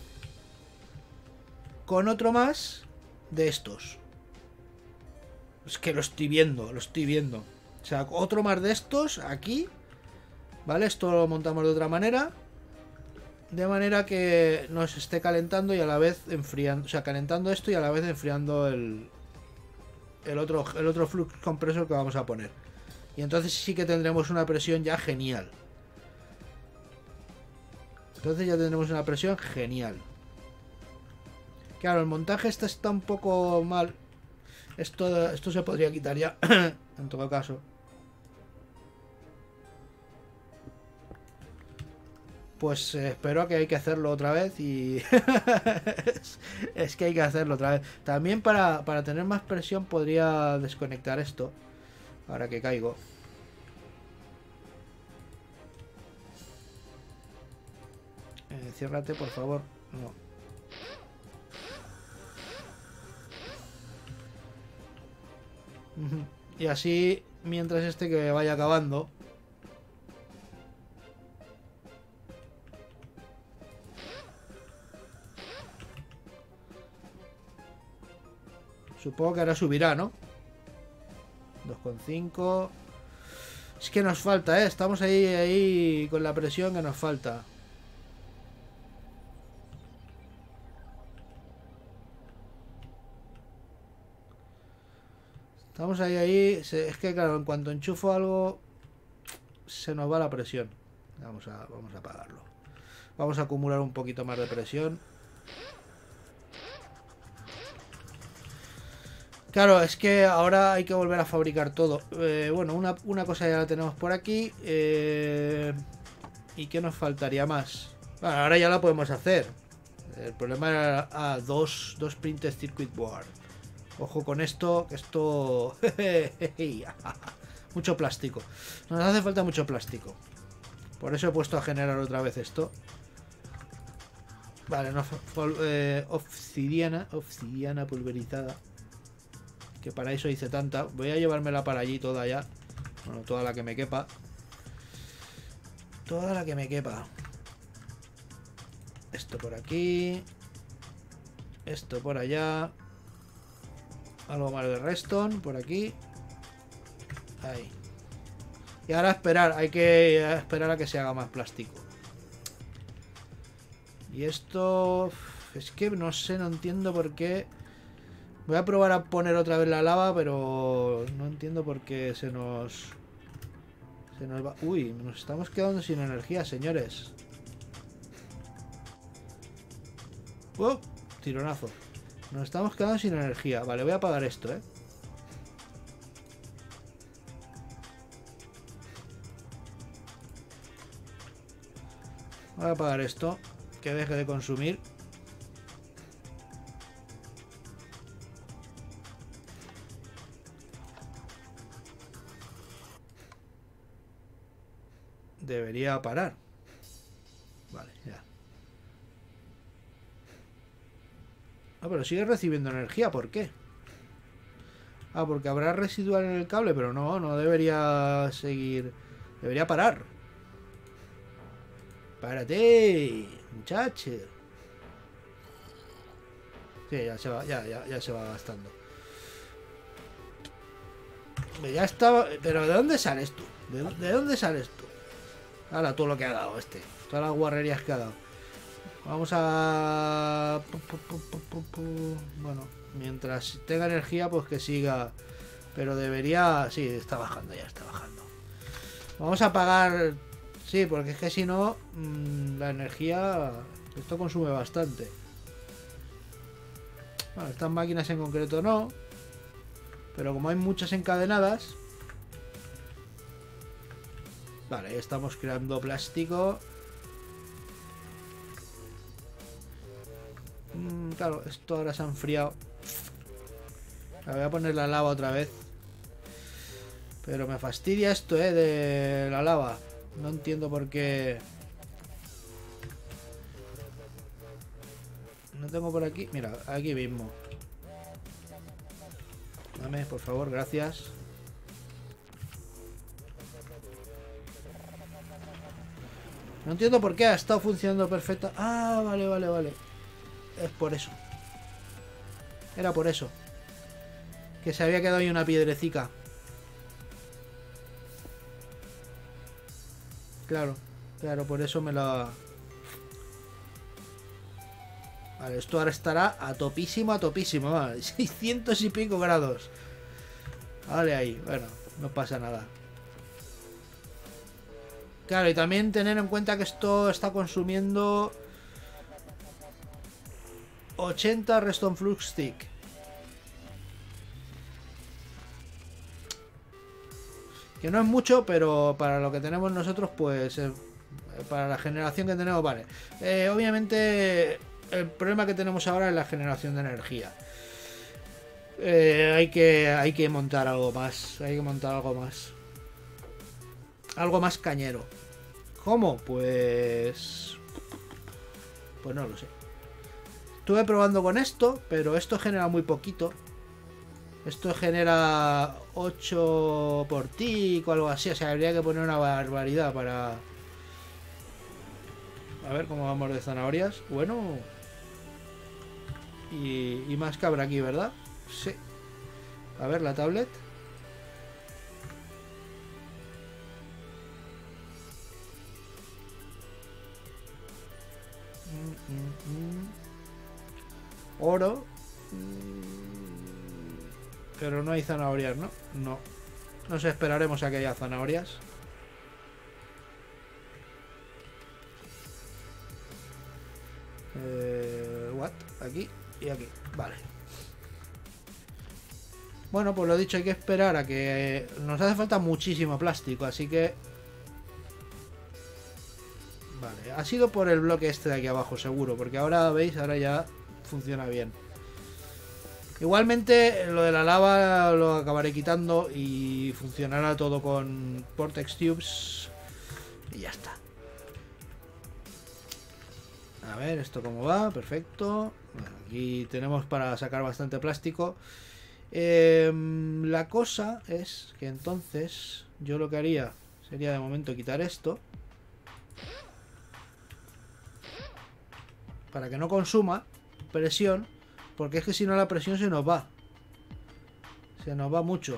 con otro más de estos. Es que lo estoy viendo. O sea, otro más de estos aquí. ¿Vale? Esto lo montamos de otra manera. De manera que nos esté calentando y a la vez enfriando. O sea, calentando esto y a la vez enfriando el otro flux compresor que vamos a poner. Y entonces sí que tendremos una presión ya genial. Claro, el montaje este está un poco mal. Esto se podría quitar ya. En todo caso. Pues espero que hay que hacerlo otra vez. Y es que hay que hacerlo otra vez. También para tener más presión podría desconectar esto. Ahora que caigo. Ciérrate, por favor. No. Y así, mientras este que vaya acabando. Supongo que ahora subirá, ¿no? 2,5. Es que nos falta, ¿eh? Estamos ahí con la presión que nos falta. Estamos ahí. Es que claro, en cuanto enchufo algo, se nos va la presión. Vamos a apagarlo. Vamos a acumular un poquito más de presión. Claro, es que ahora hay que volver a fabricar todo. Bueno, una cosa ya la tenemos por aquí. ¿Y qué nos faltaría más? Bueno, ahora ya la podemos hacer. El problema era dos printed circuit board. Ojo con esto, que esto... Mucho plástico. Nos hace falta mucho plástico. Por eso he puesto a generar otra vez esto. Vale, no, obsidiana pulverizada. Que para eso hice tanta. Voy a llevármela para allí toda ya. Bueno, toda la que me quepa. Esto por aquí. Esto por allá. Algo más de redstone por aquí. Ahí. Y ahora esperar. Hay que esperar a que se haga más plástico. Y esto... Es que no sé, no entiendo por qué... Voy a probar a poner otra vez la lava, pero no entiendo por qué se nos Se nos va... Uy, nos estamos quedando sin energía, señores. ¡Oh! Tironazo. Nos estamos quedando sin energía. Vale, voy a apagar esto, ¿eh? Voy a apagar esto. Que deje de consumir. Debería parar. Vale, ya. Ah, pero sigue recibiendo energía. ¿Por qué? Ah, porque habrá residual en el cable. Pero no, no debería seguir. Debería parar. Párate, muchacho. Sí, ya se va, ya se va gastando. Ya estaba. Pero ¿de dónde sales tú? ¿De dónde sales tú? Hala, todo lo que ha dado este. Todas las guarrerías que ha dado. Vamos a... Bueno, mientras tenga energía, pues que siga. Pero debería... Sí, está bajando, ya está bajando. Vamos a apagar... Sí, porque es que si no, la energía... Esto consume bastante. Bueno, estas máquinas en concreto no. Pero como hay muchas encadenadas... Vale, estamos creando plástico. Claro, esto ahora se ha enfriado. Voy a poner la lava otra vez. Pero me fastidia esto, de la lava. No entiendo por qué. No tengo por aquí. Mira, aquí mismo. Dame, por favor, gracias. No entiendo por qué ha estado funcionando perfecto. Ah, vale, vale, vale. Es por eso. Era por eso. Que se había quedado ahí una piedrecica. Claro, claro, por eso me la... Vale, esto ahora estará a topísimo, vale. 600 y pico grados. Vale, ahí, bueno, no pasa nada. Claro, y también tener en cuenta que esto está consumiendo 80 Redstone Flux Stick. Que no es mucho, pero para lo que tenemos nosotros, pues para la generación que tenemos, vale. Obviamente el problema que tenemos ahora es la generación de energía. Hay que montar algo más. Hay que montar algo más. Algo más cañero. ¿Cómo? Pues no lo sé. Estuve probando con esto, pero esto genera muy poquito. Esto genera 8 por tick o algo así. O sea, habría que poner una barbaridad para... A ver cómo vamos de zanahorias. Bueno. Y más que habrá aquí, ¿verdad? Sí. A ver, la tablet. Oro. Pero no hay zanahorias, ¿no? No. Nos esperaremos a que haya zanahorias. What? Aquí y aquí. Vale. Bueno, pues lo dicho, hay que esperar a que... Nos hace falta muchísimo plástico, así que... Vale, ha sido por el bloque este de aquí abajo, seguro. Porque ahora, ¿veis? Ahora ya funciona bien. Igualmente, lo de la lava lo acabaré quitando y funcionará todo con Vortex Tubes. Y ya está. A ver, esto cómo va, perfecto. Bueno, aquí tenemos para sacar bastante plástico. La cosa es que entonces yo lo que haría sería de momento quitar esto. Para que no consuma presión. Porque es que si no la presión se nos va. Se nos va mucho.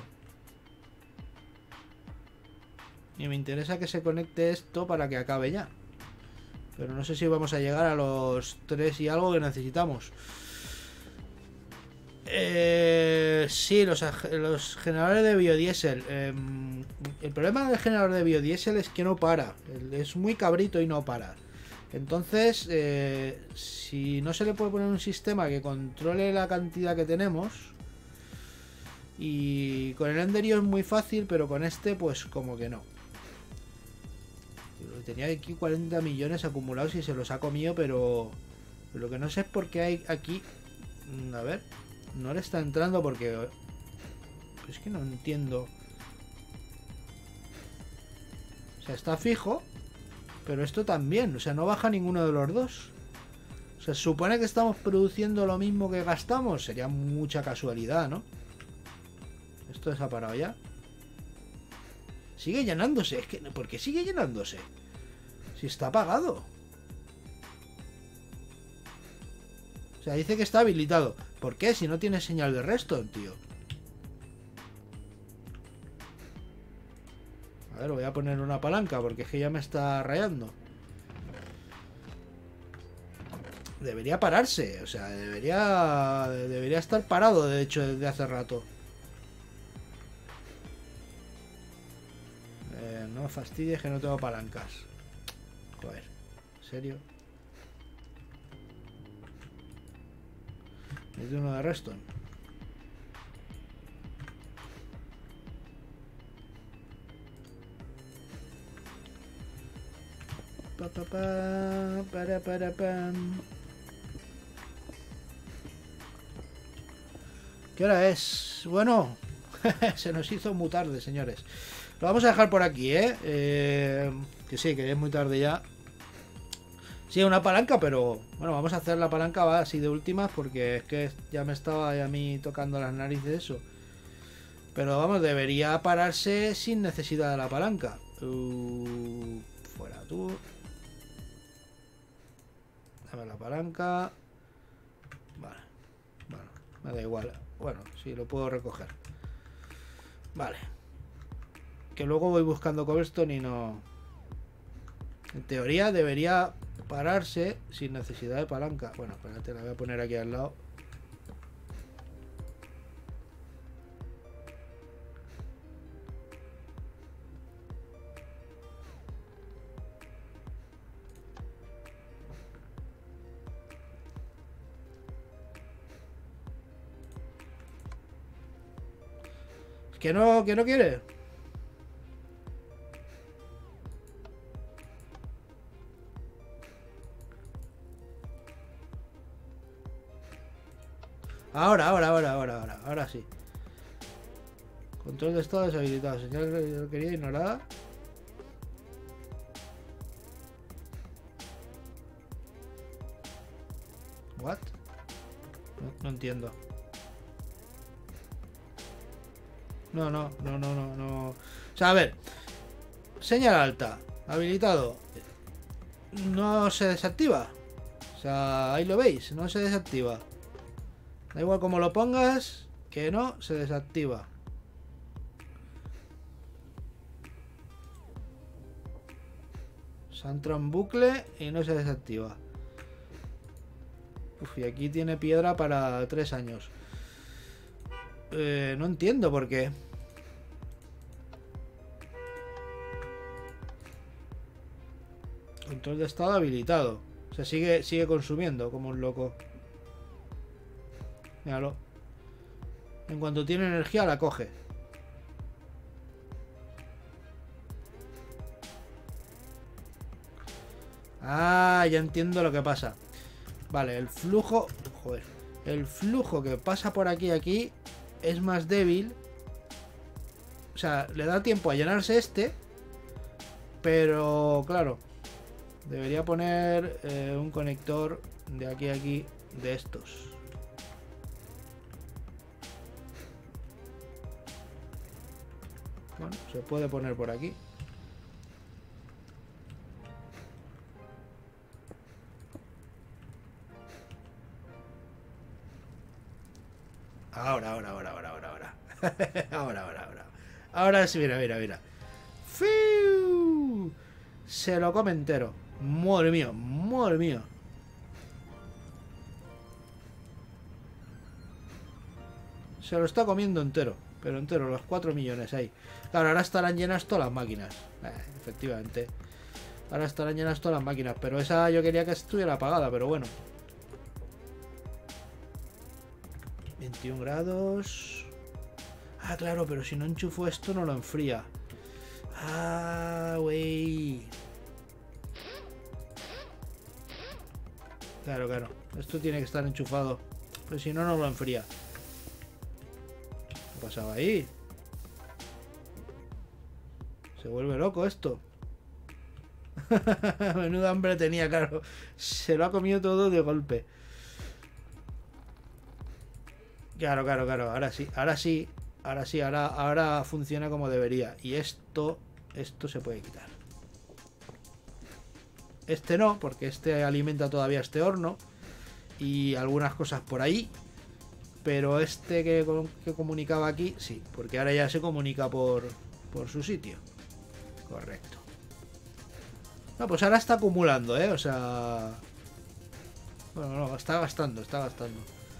Y me interesa que se conecte esto para que acabe ya. Pero no sé si vamos a llegar a los 3 y algo que necesitamos. Sí, los generadores de biodiesel. El problema del generador de biodiesel es que no para. Es muy cabrito y no para. Entonces, si no se le puede poner un sistema que controle la cantidad que tenemos. Y con el Enderio es muy fácil, pero con este, pues como que no. Tenía aquí 40 millones acumulados y se los ha comido, pero lo que no sé es por qué hay aquí. A ver. No le está entrando porque... Es que no entiendo. O sea, está fijo. Pero esto también. O sea, no baja ninguno de los dos. O sea, se supone que estamos produciendo lo mismo que gastamos. Sería mucha casualidad, ¿no? Esto se ha parado ya. Sigue llenándose. Es que... ¿Por qué sigue llenándose? Si está apagado. O sea, dice que está habilitado. ¿Por qué? Si no tiene señal de redstone, tío. A ver, voy a poner una palanca porque es que ya me está rayando. Debería pararse. O sea, debería estar parado, de hecho, desde hace rato. No fastidies que no tengo palancas. Joder, ¿en serio? Necesito uno de redstone. Pam. ¿Qué hora es? Bueno, se nos hizo muy tarde, señores. Lo vamos a dejar por aquí, ¿eh? Que sí, que es muy tarde ya. Sí, una palanca, pero bueno, vamos a hacer la palanca va así de últimas porque es que ya me estaba a mí tocando las narices eso. Pero vamos, debería pararse sin necesidad de la palanca. Fuera tú. Dame la palanca. Vale. Bueno, me da igual. Bueno, sí, lo puedo recoger. Vale. Que luego voy buscando cobblestone y no... En teoría debería pararse sin necesidad de palanca. Bueno, espérate, la voy a poner aquí al lado. Que no quiere. Ahora sí. Control de estado deshabilitado. Señal que quería ignorada. What? No entiendo. No. O sea, a ver. Señal alta. Habilitado. No se desactiva. O sea, ahí lo veis. No se desactiva. Da igual como lo pongas. Que no se desactiva. Se entra en bucle y no se desactiva. Uf, y aquí tiene piedra para 3 años. No entiendo por qué. Control de estado habilitado. O sea, sigue consumiendo como un loco. Míralo. En cuanto tiene energía la coge. Ah, ya entiendo lo que pasa. Vale, el flujo... Joder. El flujo que pasa por aquí es más débil. O sea, le da tiempo a llenarse este. Pero, claro. Debería poner un conector de aquí a aquí de estos. Bueno, se puede poner por aquí. Ahora. Ahora sí, mira. ¡Fiu! Se lo come entero. Madre mía. Se lo está comiendo entero. Pero entero, los 4 millones ahí. Claro, ahora estarán llenas todas las máquinas. Efectivamente. Ahora estarán llenas todas las máquinas. Pero esa yo quería que estuviera apagada, pero bueno. 21 grados. Ah, claro, pero si no enchufo esto no lo enfría. Ah, güey. Claro, claro. Esto tiene que estar enchufado. Pues si no, no lo enfría. ¿Qué pasaba ahí? Se vuelve loco esto. Menuda hambre tenía, claro. Se lo ha comido todo de golpe. Claro, claro, claro. Ahora sí, ahora sí. Ahora sí, ahora funciona como debería. Y esto se puede quitar. Este no, porque este alimenta todavía este horno. Y algunas cosas por ahí. Pero este que comunicaba aquí, sí. Porque ahora ya se comunica por su sitio. Correcto. No, pues ahora está acumulando, ¿eh? O sea... Bueno, no, está gastando, está gastando.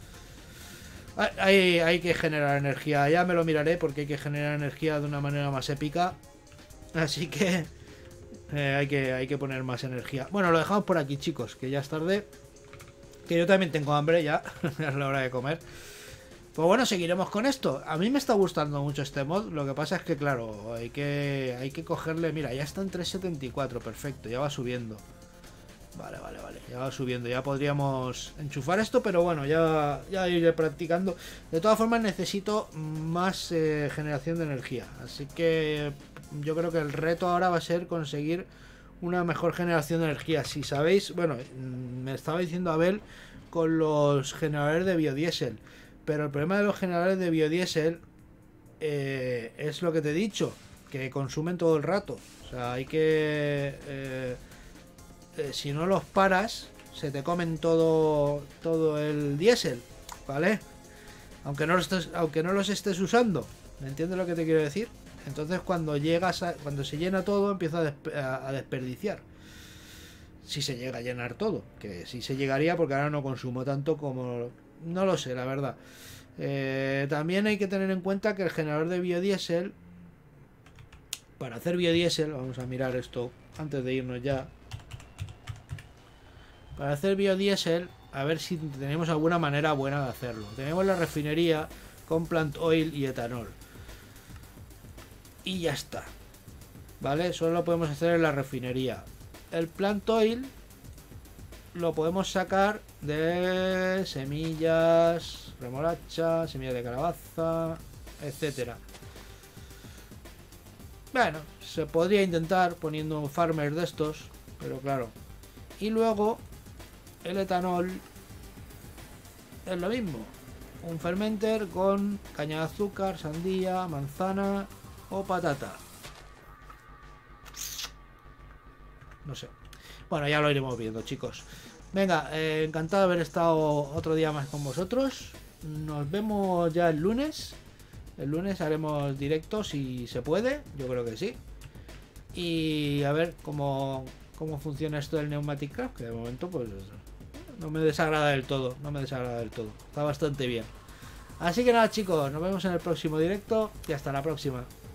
Hay que generar energía. Ya me lo miraré porque hay que generar energía de una manera más épica. Así que... hay que poner más energía. Bueno, lo dejamos por aquí, chicos, que ya es tarde. Que yo también tengo hambre ya. Es la hora de comer. Pues bueno, seguiremos con esto. A mí me está gustando mucho este mod. Lo que pasa es que, claro, hay que cogerle... Mira, ya está en 374. Perfecto, ya va subiendo. Vale, vale, vale. Ya va subiendo. Ya podríamos enchufar esto, pero bueno, ya iré practicando. De todas formas, necesito más generación de energía. Así que yo creo que el reto ahora va a ser conseguir una mejor generación de energía. Si sabéis, bueno, me estaba diciendo Abel con los generadores de biodiesel. Pero el problema de los generadores de biodiesel es lo que te he dicho, que consumen todo el rato. O sea, hay que... si no los paras, se te comen todo el diésel, ¿vale? Aunque no los estés usando. ¿Me entiendes lo que te quiero decir? Entonces cuando se llena todo, empieza a desperdiciar. Si se llega a llenar todo, que sí se llegaría porque ahora no consumo tanto como... No lo sé, la verdad. También hay que tener en cuenta que el generador de biodiesel, para hacer biodiesel, vamos a mirar esto antes de irnos ya. Para hacer biodiesel, a ver si tenemos alguna manera buena de hacerlo. Tenemos la refinería con plant oil y etanol. Y ya está. ¿Vale? Solo lo podemos hacer en la refinería. El plant oil lo podemos sacar de semillas, remolacha, semillas de calabaza, etcétera. Bueno, se podría intentar poniendo un farmer de estos, pero claro. Y luego el etanol es lo mismo. Un fermenter con caña de azúcar, sandía, manzana o patata. No sé. Bueno, ya lo iremos viendo, chicos. Venga, encantado de haber estado otro día más con vosotros. Nos vemos ya el lunes. El lunes haremos directo si se puede. Yo creo que sí. Y a ver cómo funciona esto del Pneumatic Craft. Que de momento pues no me desagrada del todo. No me desagrada del todo. Está bastante bien. Así que nada, chicos. Nos vemos en el próximo directo. Y hasta la próxima.